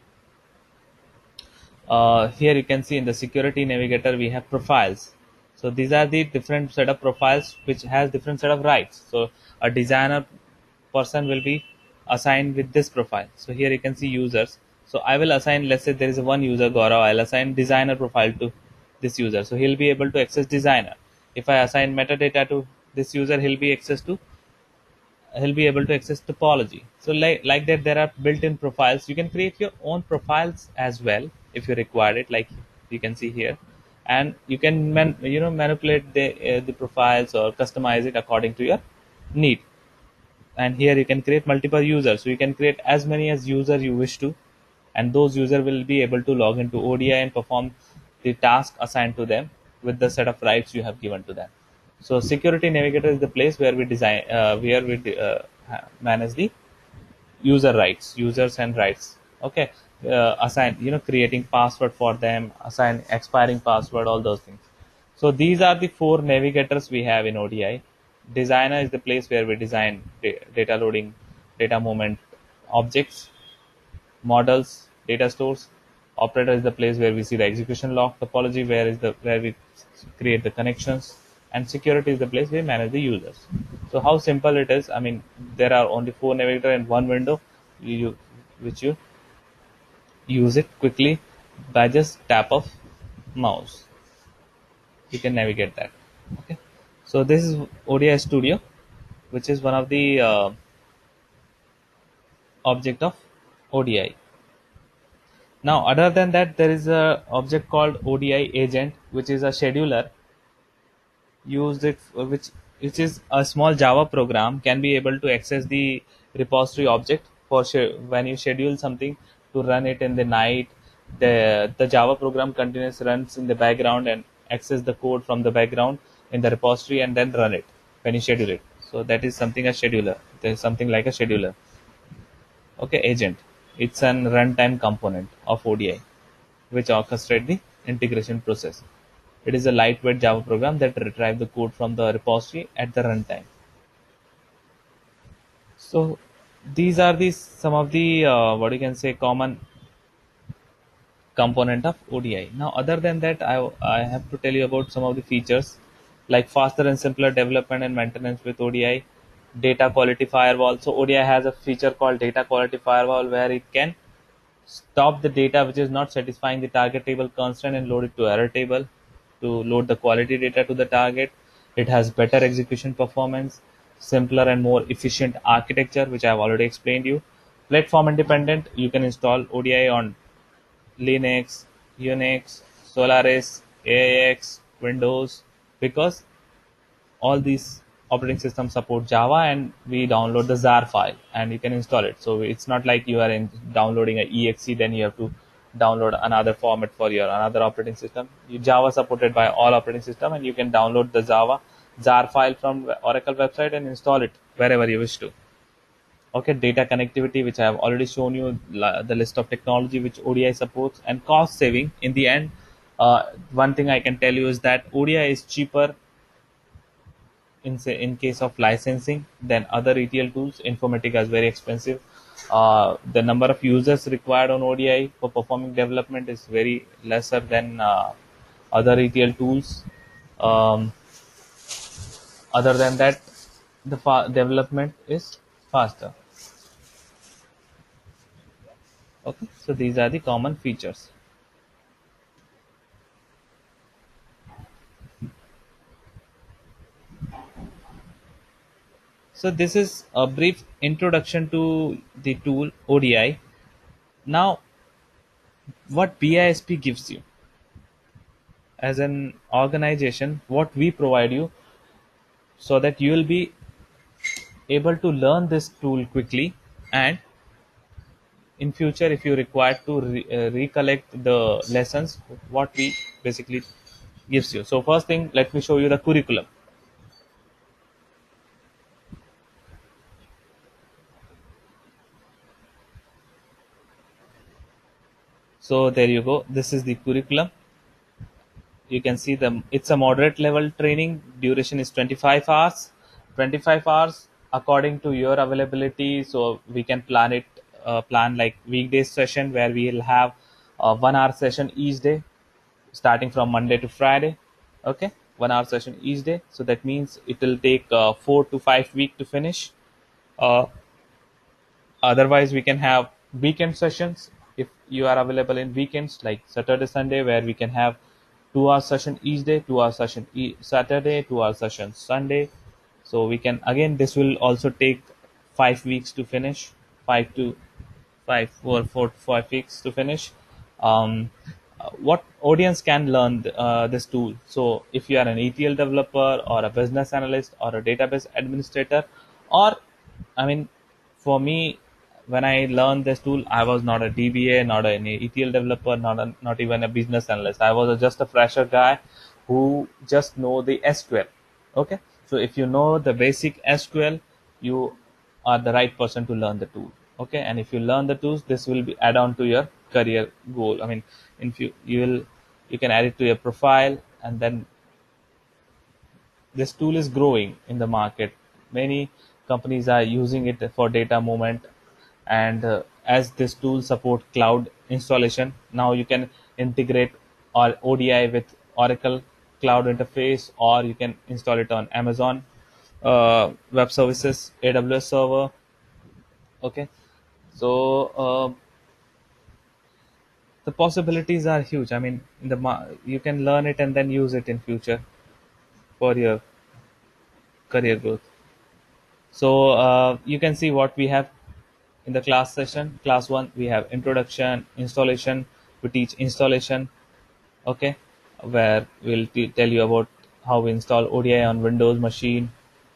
[SPEAKER 1] Uh, here you can see in the security navigator we have profiles. So these are the different set of profiles which has different set of rights. So a designer person will be assigned with this profile. So here you can see users. So I will assign, let's say there is one user Gaurav, I'll assign designer profile to this user, so he'll be able to access designer. If I assign metadata to this user, he'll be access to he'll be able to access topology. So like, like that, there are built-in profiles. You can create your own profiles as well if you require it, like you can see here, and you can man, you know manipulate the uh, the profiles or customize it according to your need. And here you can create multiple users, so you can create as many as user you wish to, and those user will be able to log into O D I and perform the task assigned to them. with the set of rights you have given to them. So security navigator is the place where we design, uh, where we uh, manage the user rights, users and rights. Okay, uh, assign, you know, creating password for them, assign expiring password, all those things. So these are the four navigators we have in O D I. Designer is the place where we design da- data loading, data movement, objects, models, data stores. Operator is the place where we see the execution log. Topology where is the where we create the connections, and security is the place where we manage the users. So how simple it is. I mean, there are only four navigator in one window, you, which you use it quickly by just tap of mouse. You can navigate that. Okay. So this is O D I Studio, which is one of the uh, object of O D I. Now, other than that, there is a object called O D I agent, which is a scheduler used it, which which is a small Java program can be able to access the repository object for sch- when you schedule something to run it in the night. The the Java program continues runs in the background and access the code from the background in the repository and then run it when you schedule it. So that is something a scheduler. There is something like a scheduler. Okay, agent. It's an runtime component of O D I which orchestrate the integration process. It is a lightweight Java program that retrieve the code from the repository at the runtime. So these are the some of the uh, what you can say common component of O D I. Now, other than that, I I have to tell you about some of the features like faster and simpler development and maintenance with O D I, data quality firewall. So O D I has a feature called data quality firewall where it can stop the data which is not satisfying the target table constraint and load it to error table to load the quality data to the target. It has better execution performance, simpler and more efficient architecture, which I have already explained you. Platform independent, you can install O D I on Linux, Unix, Solaris, A I X, Windows, because all these operating systems support Java, and we download the jar file and you can install it. So it's not like you are in downloading a E X E, then you have to download another format for your another operating system. You, Java supported by all operating system, and you can download the Java jar file from Oracle website and install it wherever you wish to. Okay, data connectivity, which I have already shown you la- the list of technology which O D I supports, and cost saving. In the end, uh, one thing I can tell you is that O D I is cheaper in say, in case of licensing than other E T L tools. Informatica is very expensive. Uh, the number of users required on O D I for performing development is very lesser than uh, other E T L tools. Um, other than that, the fa- development is faster. Okay, so these are the common features. So this is a brief introduction to the tool O D I. Now, what B I S P gives you as an organization, what we provide you, so that you will be able to learn this tool quickly, and in future if you require to re- uh, recollect the lessons, what we basically gives you. So first thing, let me show you the curriculum. So there you go, this is the curriculum. You can see them, it's a moderate level training, duration is twenty-five hours. twenty-five hours according to your availability, so we can plan it, uh, plan like weekdays session where we will have a one hour session each day starting from Monday to Friday. Okay, one hour session each day, so that means it will take uh, four to five week to finish. uh, Otherwise, we can have weekend sessions if you are available in weekends, like Saturday, Sunday, where we can have two hour session each day, two hour session e- Saturday, two hour session Sunday. So we can, again, this will also take five weeks to finish, five to five, four, four, five weeks to finish. Um, uh, what audience can learn uh, this tool? So if you are an E T L developer or a business analyst or a database administrator, or I mean, for me, when I learned this tool, I was not a D B A, not an E T L developer, not a, not even a business analyst. I was a, just a fresher guy who just know the S Q L. Okay, so if you know the basic S Q L, you are the right person to learn the tool. Okay, and if you learn the tools, this will be add on to your career goal. I mean, if you you will you can add it to your profile, and then this tool is growing in the market. Many companies are using it for data movement, and uh, as this tool support cloud installation, now you can integrate or O D I with Oracle cloud interface, or you can install it on Amazon uh, web services, A W S server. Okay, so uh, the possibilities are huge. I mean, in the ma- you can learn it and then use it in future for your career growth. So uh, you can see what we have in the class session. Class one, we have introduction, installation. We teach installation, okay, where we'll t- tell you about how we install O D I on Windows machine,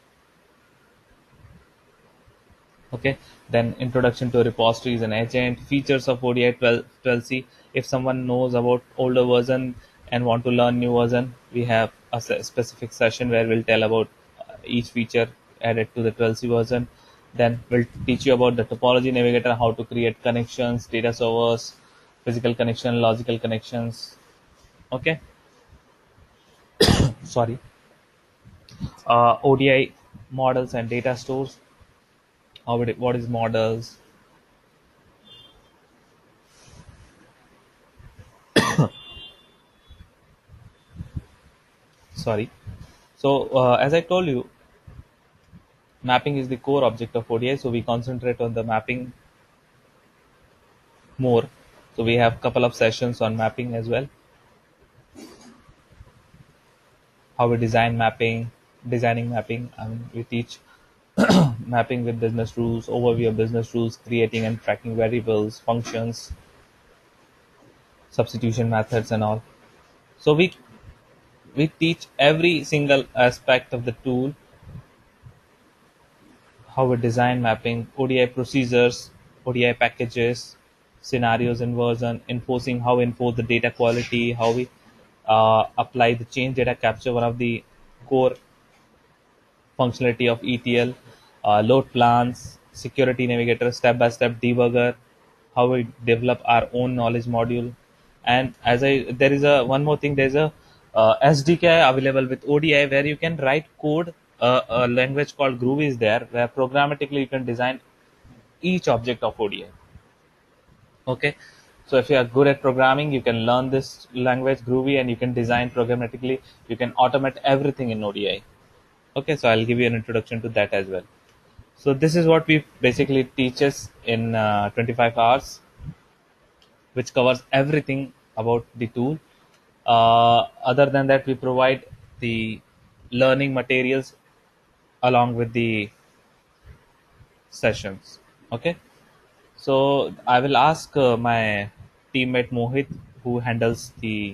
[SPEAKER 1] okay. Then introduction to repositories and agent, features of O D I twelve, twelve C. If someone knows about older version and want to learn new version, we have a se- specific session where we'll tell about uh, each feature added to the twelve C version. Then we'll teach you about the topology navigator, how to create connections, data servers, physical connection, logical connections, okay. Sorry. uh, O D I models and data stores, how it, what is models. Sorry. So uh, as I told you, mapping is the core object of O D I, so we concentrate on the mapping more. So we have couple of sessions on mapping as well. How we design mapping, designing mapping. I mean, we teach mapping with business rules, overview of business rules, creating and tracking variables, functions, substitution methods, and all. So we we teach every single aspect of the tool, how we design mapping, O D I procedures, O D I packages, scenarios inversion, enforcing how we enforce the data quality, how we uh, apply the change data capture, one of the core functionality of E T L, uh, load plans, security navigator, step-by-step debugger, how we develop our own knowledge module. And as I, there is a one more thing. There's a uh, S D K available with O D I where you can write code. Uh, a language called Groovy is there, where programmatically you can design each object of O D I. Okay, so if you are good at programming, you can learn this language Groovy, and you can design programmatically. You can automate everything in O D I. Okay, so I'll give you an introduction to that as well. So this is what we basically teaches in uh, twenty-five hours, which covers everything about the tool. Uh, other than that, we provide the learning materials along with the sessions. Okay, so I will ask uh, my teammate Mohit, who handles the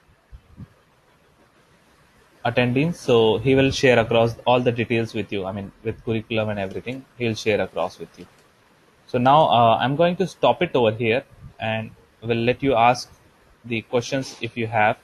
[SPEAKER 1] attendings. So he will share across all the details with you. I mean, with curriculum and everything, he will share across with you. So now uh, I'm going to stop it over here, and will let you ask the questions if you have.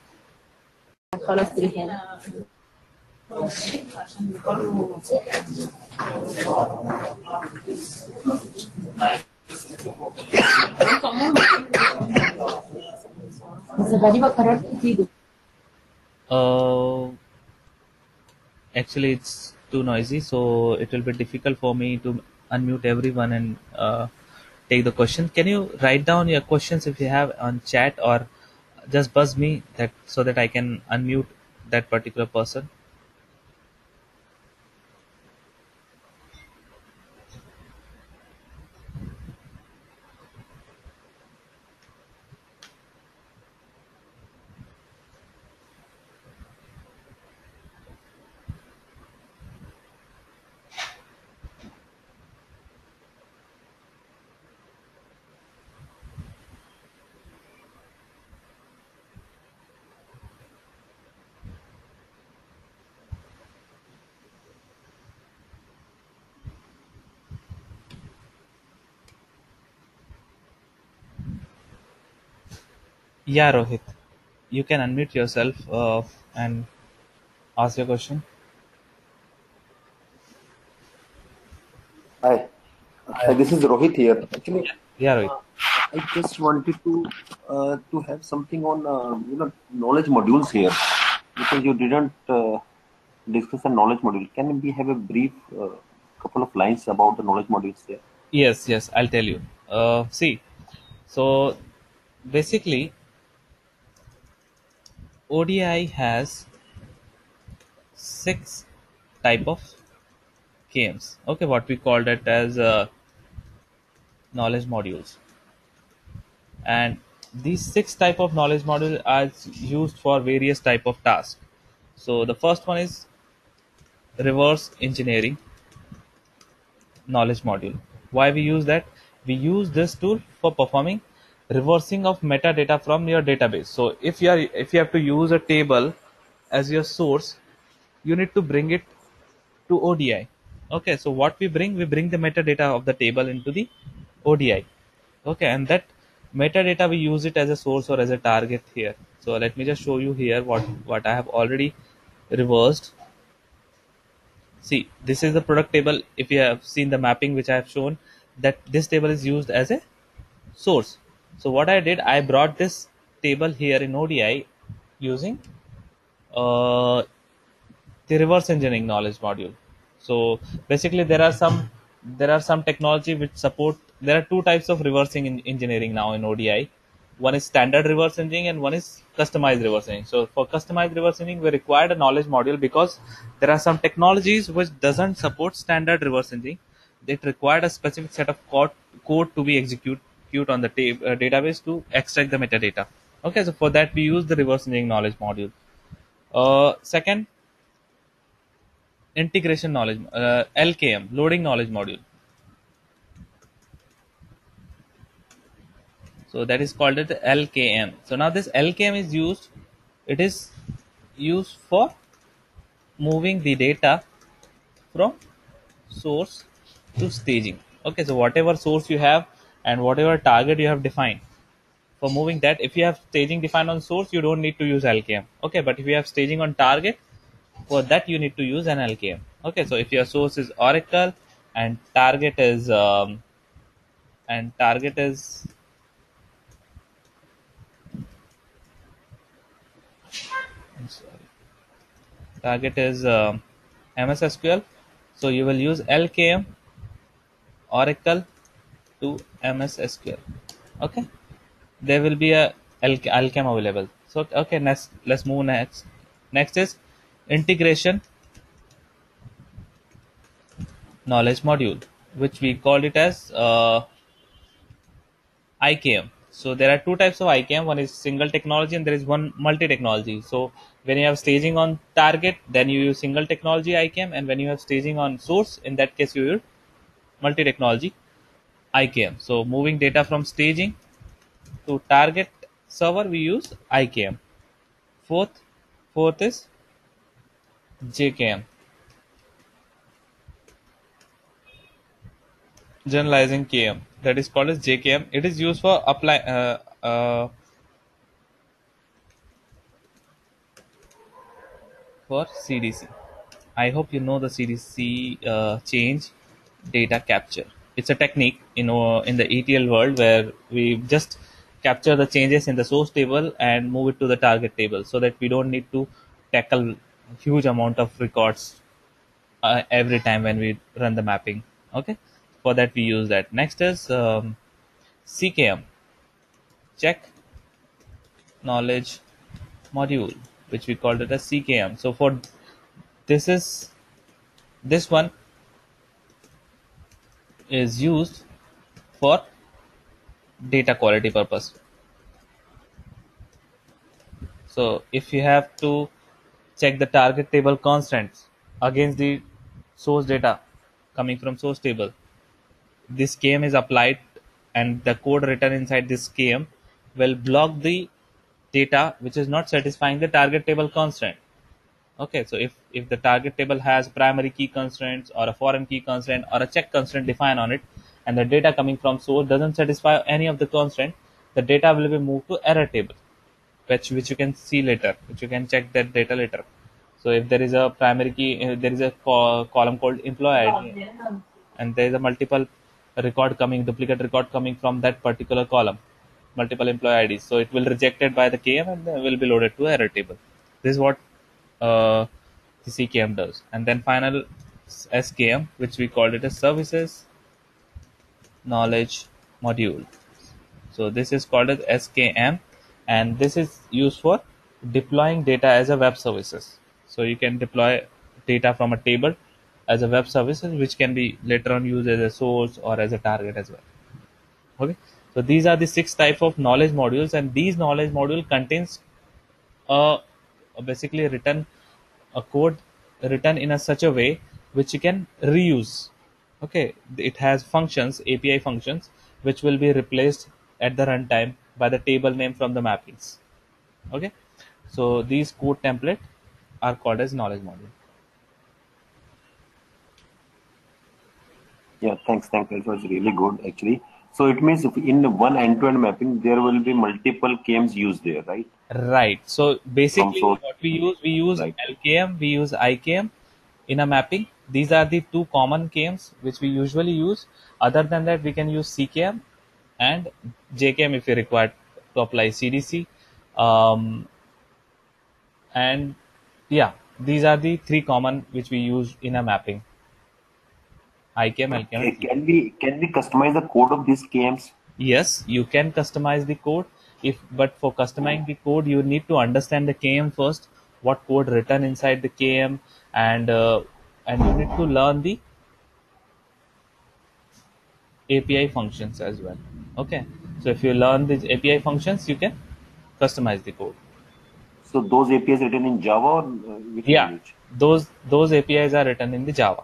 [SPEAKER 1] Uh, Actually, it's too noisy, so it will be difficult for me to unmute everyone and uh, take the question. Can you write down your questions if you have on chat, or just buzz me that so that I can unmute that particular person? Yeah, Rohit. you can unmute yourself uh, and ask your question.
[SPEAKER 2] Hi, Hi, this is Rohit here. Actually,
[SPEAKER 1] Yeah, Rohit.
[SPEAKER 2] uh, I just wanted to uh, to have something on uh, you know knowledge modules here because you didn't uh, discuss a knowledge module. Can we have a brief uh, couple of lines about the knowledge modules here?
[SPEAKER 1] Yes, yes, I'll tell you. Uh, see, so basically, O D I has six type of K Ms. Okay, what we called it as uh, knowledge modules, and these six type of knowledge module are used for various type of tasks. So the first one is reverse engineering knowledge module. Why we use that? We use this tool for performing reversing of metadata from your database. So if you are if you have to use a table as your source, you need to bring it to O D I. Okay, so what we bring, we bring the metadata of the table into the O D I. Okay, and that metadata we use it as a source or as a target here. So let me just show you here what what I have already reversed. See, this is the product table. If you have seen the mapping which I have shown, that this table is used as a source. So what I did, I brought this table here in O D I using uh, the reverse engineering knowledge module. So basically, there are some there are some technology which support. There are two types of reversing in engineering now in O D I. One is standard reverse engineering and one is customized reverse engineering. So for customized reverse engineering, we required a knowledge module because there are some technologies which doesn't support standard reverse engineering. It required a specific set of code, code to be executed on the ta- uh, database to extract the metadata. Okay, so for that we use the reverse engineering knowledge module. Uh, second, integration knowledge, uh, L K M, loading knowledge module. So that is called it L K M. So now this L K M is used, it is used for moving the data from source to staging. Okay, so whatever source you have and whatever target you have defined, for moving that, if you have staging defined on source, you don't need to use L K M. Okay, but if you have staging on target, for that you need to use an L K M. Okay, so if your source is Oracle and target is um, and target is I'm sorry, target is um, M S S Q L, so you will use L K M Oracle to M S S Q L. Okay, there will be a L K M available. So okay, next let's move next. Next is integration knowledge module, which we called it as uh, I K M. So there are two types of I K M. One is single technology and there is one multi-technology. So when you have staging on target, then you use single technology I K M, and when you have staging on source, in that case you use multi-technology I K M. So moving data from staging to target server, we use I K M. Fourth, fourth is J K M, generalizing K M. That is called as J K M. It is used for apply uh, uh, for C D C. I hope you know the C D C uh, change data capture. It's a technique, you know, in the E T L world where we just capture the changes in the source table and move it to the target table, so that we don't need to tackle huge amount of records uh, every time when we run the mapping. Okay, for that we use that. Next is um, C K M, check knowledge module, which we called it as C K M. So for this is this one is used for data quality purpose. So if you have to check the target table constants against the source data coming from source table, this K M is applied, and the code written inside this K M will block the data which is not satisfying the target table constraint. Okay, so if, if the target table has primary key constraints or a foreign key constraint or a check constraint defined on it, and the data coming from source doesn't satisfy any of the constraint, the data will be moved to error table. which which you can see later, which you can check that data later. So if there is a primary key, uh, there is a co- column called employee I D, and there is a multiple record coming, duplicate record coming from that particular column, multiple employee I Ds. So it will reject it by the K M and then will be loaded to error table. This is what uh, the C K M does. And then final S K M, which we called it as services knowledge module. So this is called as S K M, and this is used for deploying data as a web services. So you can deploy data from a table as a web services, which can be later on used as a source or as a target as well. Okay, so these are the six type of knowledge modules, and these knowledge module contains a, a basically written a code written in a such a way which you can reuse. Okay, it has functions, A P I functions, which will be replaced at the runtime by the table name from the mappings. Okay, so these code template are called as knowledge module.
[SPEAKER 2] Yeah, thanks, thanks. That was really good, actually. So it means if in one end-to-end mapping, there will be multiple K Ms used there, right?
[SPEAKER 1] Right. So
[SPEAKER 2] From
[SPEAKER 1] basically,
[SPEAKER 2] source,
[SPEAKER 1] what we use, we use
[SPEAKER 2] right?
[SPEAKER 1] L K M, we use I K M in a mapping. These are the two common K Ms which we usually use. Other than that, we can use C K M and J K M if you require to apply C D C. Um, and yeah, these are the three common which we use in a mapping: I K M, L K M,
[SPEAKER 2] Okay,
[SPEAKER 1] and C K M.
[SPEAKER 2] can we can we customize the code of these K Ms?
[SPEAKER 1] Yes, you can customize the code. If but for customizing the code, you need to understand the K M first. What code written inside the K M, and uh, and you need to learn the A P I functions as well. Okay, so if you learn these A P I functions, you can customize the code.
[SPEAKER 2] So those A P Is written in Java or uh, which
[SPEAKER 1] Yeah,
[SPEAKER 2] language?
[SPEAKER 1] those those A P Is are written in the Java.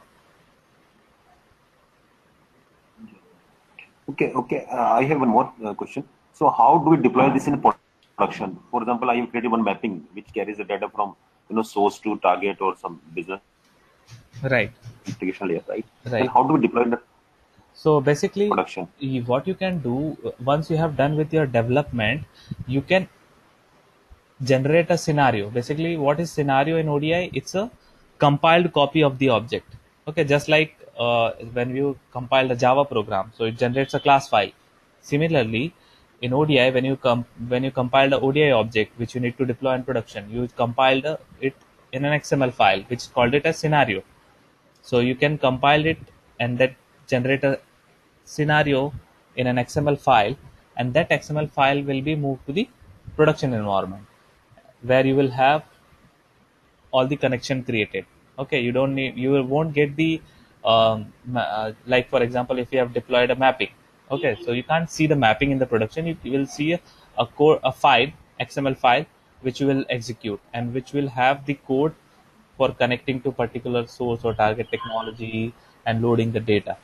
[SPEAKER 2] Okay, okay. Uh, I have one more uh, question. So how do we deploy this in production? For example, I have created one mapping which carries the data from you know source to target or some business
[SPEAKER 1] Right,
[SPEAKER 2] application layer, right? Then
[SPEAKER 1] right.
[SPEAKER 2] how do we deploy in the
[SPEAKER 1] So basically,
[SPEAKER 2] production?
[SPEAKER 1] y- what you can do uh, once you have done with your development, you can generate a scenario. Basically, what is scenario in O D I? It's a compiled copy of the object. Okay, just like uh, when you compile the Java program, so it generates a class file. Similarly, in O D I, when you com- when you compile the O D I object, which you need to deploy in production, you compile the, it in an X M L file, which is called it as scenario. So you can compile it and that generate a scenario in an X M L file, and that X M L file will be moved to the production environment where you will have all the connection created. Okay, you don't need, you won't get the um, ma- uh, like for example, if you have deployed a mapping. Okay, so you can't see the mapping in the production. You, you will see a, a core a file, X M L file, which you will execute and which will have the code for connecting to particular source or target technology and loading the data.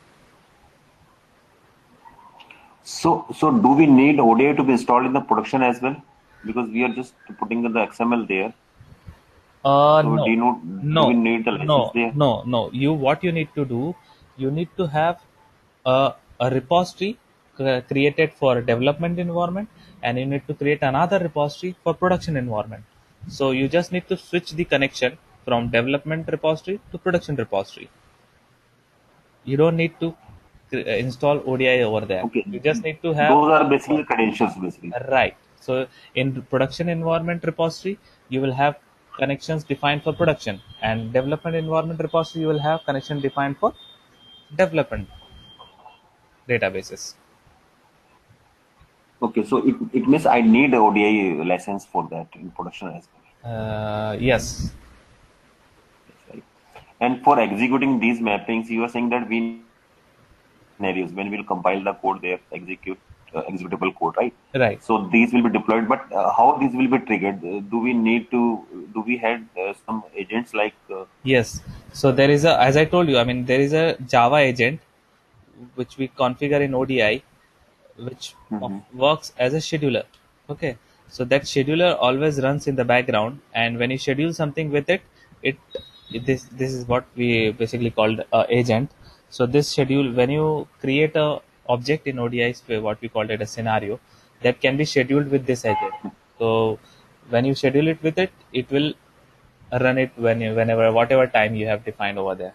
[SPEAKER 2] So so do we need O D I to be installed in the production as well? Because we are just putting the X M L there.
[SPEAKER 1] Uh,
[SPEAKER 2] So do
[SPEAKER 1] no,
[SPEAKER 2] you know do we
[SPEAKER 1] no,
[SPEAKER 2] need the license
[SPEAKER 1] no,
[SPEAKER 2] there?
[SPEAKER 1] no, no. You what you need to do, you need to have a, a repository cre- created for development environment, and you need to create another repository for production environment. So you just need to switch the connection from development repository to production repository. You don't need to cre- install O D I over there.
[SPEAKER 2] Okay.
[SPEAKER 1] You just need to have
[SPEAKER 2] Those are
[SPEAKER 1] a
[SPEAKER 2] basically the
[SPEAKER 1] repository.
[SPEAKER 2] credentials basically.
[SPEAKER 1] Right. So in production environment repository, you will have connections defined for production, and development environment repository, you will have connection defined for development databases.
[SPEAKER 2] Okay, so it, it means I need a O D I license for that in production as well.
[SPEAKER 1] Uh, yes,
[SPEAKER 2] That's right. And for executing these mappings, you are saying that we need scenarios when we'll compile the code there, execute uh, executable code, right?
[SPEAKER 1] right.
[SPEAKER 2] So these will be deployed, but uh, how these will be triggered? Uh, do we need to? Do we had uh, some agents like? Uh,
[SPEAKER 1] Yes. So there is a, as I told you, I mean, there is a Java agent which we configure in O D I, which of-
[SPEAKER 2] mhm.
[SPEAKER 1] works as a scheduler. Okay, so that scheduler always runs in the background, and when you schedule something with it, it, it this this is what we basically called uh, agent. So this schedule, when you create a object in O D I, what we call it a scenario, that can be scheduled with this agent. So when you schedule it with it, it will run it when you, whenever whatever time you have defined over there.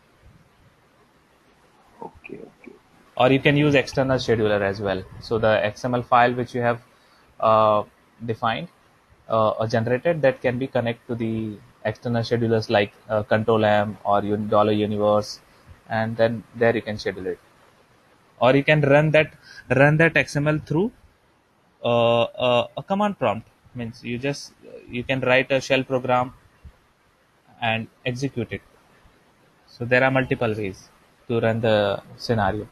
[SPEAKER 2] Okay, okay.
[SPEAKER 1] Or you can use external scheduler as well. So the X M L file which you have uh, defined uh, or generated, that can be connected to the external schedulers like uh, control M or un- dollar universe, and then there you can schedule it. Or you can run that run that X M L through uh, uh, a command prompt. Means you just you can write a shell program and execute it. So there are multiple ways to run the scenario.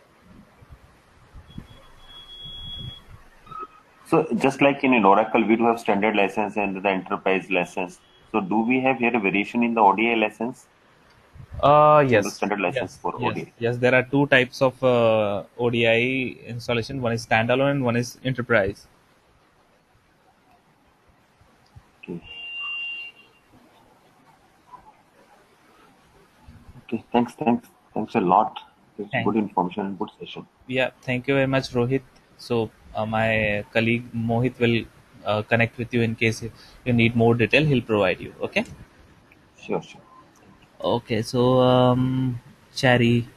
[SPEAKER 2] So just like in Oracle, we do have standard license and the enterprise license. So do we have here a variation in the O D I license?
[SPEAKER 1] Uh,
[SPEAKER 2] Single
[SPEAKER 1] yes,
[SPEAKER 2] standard license
[SPEAKER 1] yes,
[SPEAKER 2] for
[SPEAKER 1] yes,
[SPEAKER 2] O D I.
[SPEAKER 1] yes. There are two types of uh, O D I installation. One is standalone and one is enterprise.
[SPEAKER 2] Okay. Okay. Thanks. Thanks. Thanks a lot. It's
[SPEAKER 1] Thank,
[SPEAKER 2] good information and good session.
[SPEAKER 1] yeah, thank you very much, Rohit. So uh, my colleague Mohit will uh, connect with you in case you need more detail. He'll provide you. Okay.
[SPEAKER 2] Sure. Sure.
[SPEAKER 1] Okay. So um, Chari,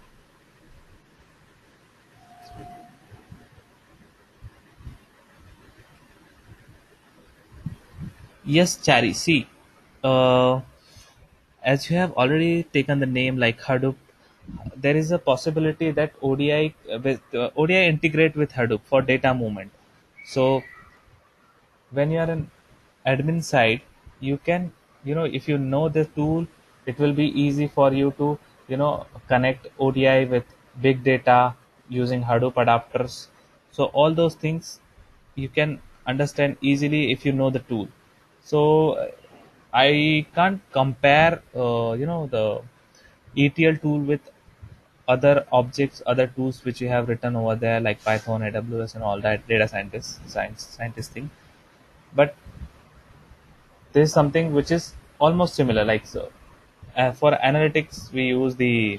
[SPEAKER 1] yes, Chari. See, uh, as you have already taken the name like Hadoop, there is a possibility that O D I uh, with uh, O D I integrate with Hadoop for data movement. So when you are an admin side, you can, you know, if you know the tool, it will be easy for you to, you know, connect O D I with big data using Hadoop adapters. So all those things you can understand easily if you know the tool. So uh, I can't compare uh, you know, the E T L tool with other objects, other tools which you have written over there like Python, A W S, and all that data scientist, science, scientist thing. But this is something which is almost similar. Like so, uh, for analytics, we use the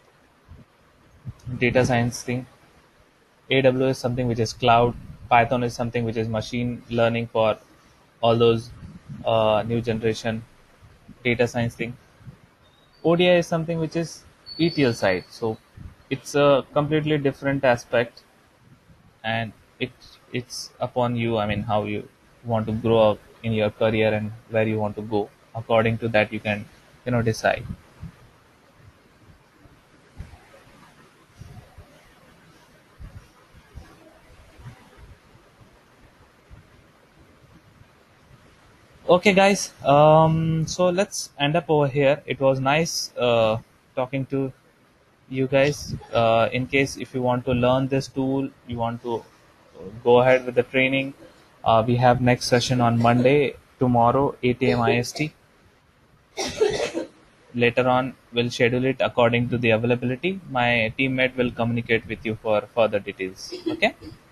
[SPEAKER 1] data science thing. A W S is something which is cloud. Python is something which is machine learning for all those uh, new generation data science thing. O D I is something which is E T L side. So it's a completely different aspect, and it it's upon you. I mean, how you want to grow up in your career and where you want to go. According to that, you can, you know, decide. Okay, guys. Um, so let's end up over here. It was nice uh, talking to you guys. Uh, in case if you want to learn this tool, you want to uh, go ahead with the training. Uh, we have next session on Monday, tomorrow, eight a m. I S T. Later on, we'll schedule it according to the availability. My teammate will communicate with you for further details. Okay.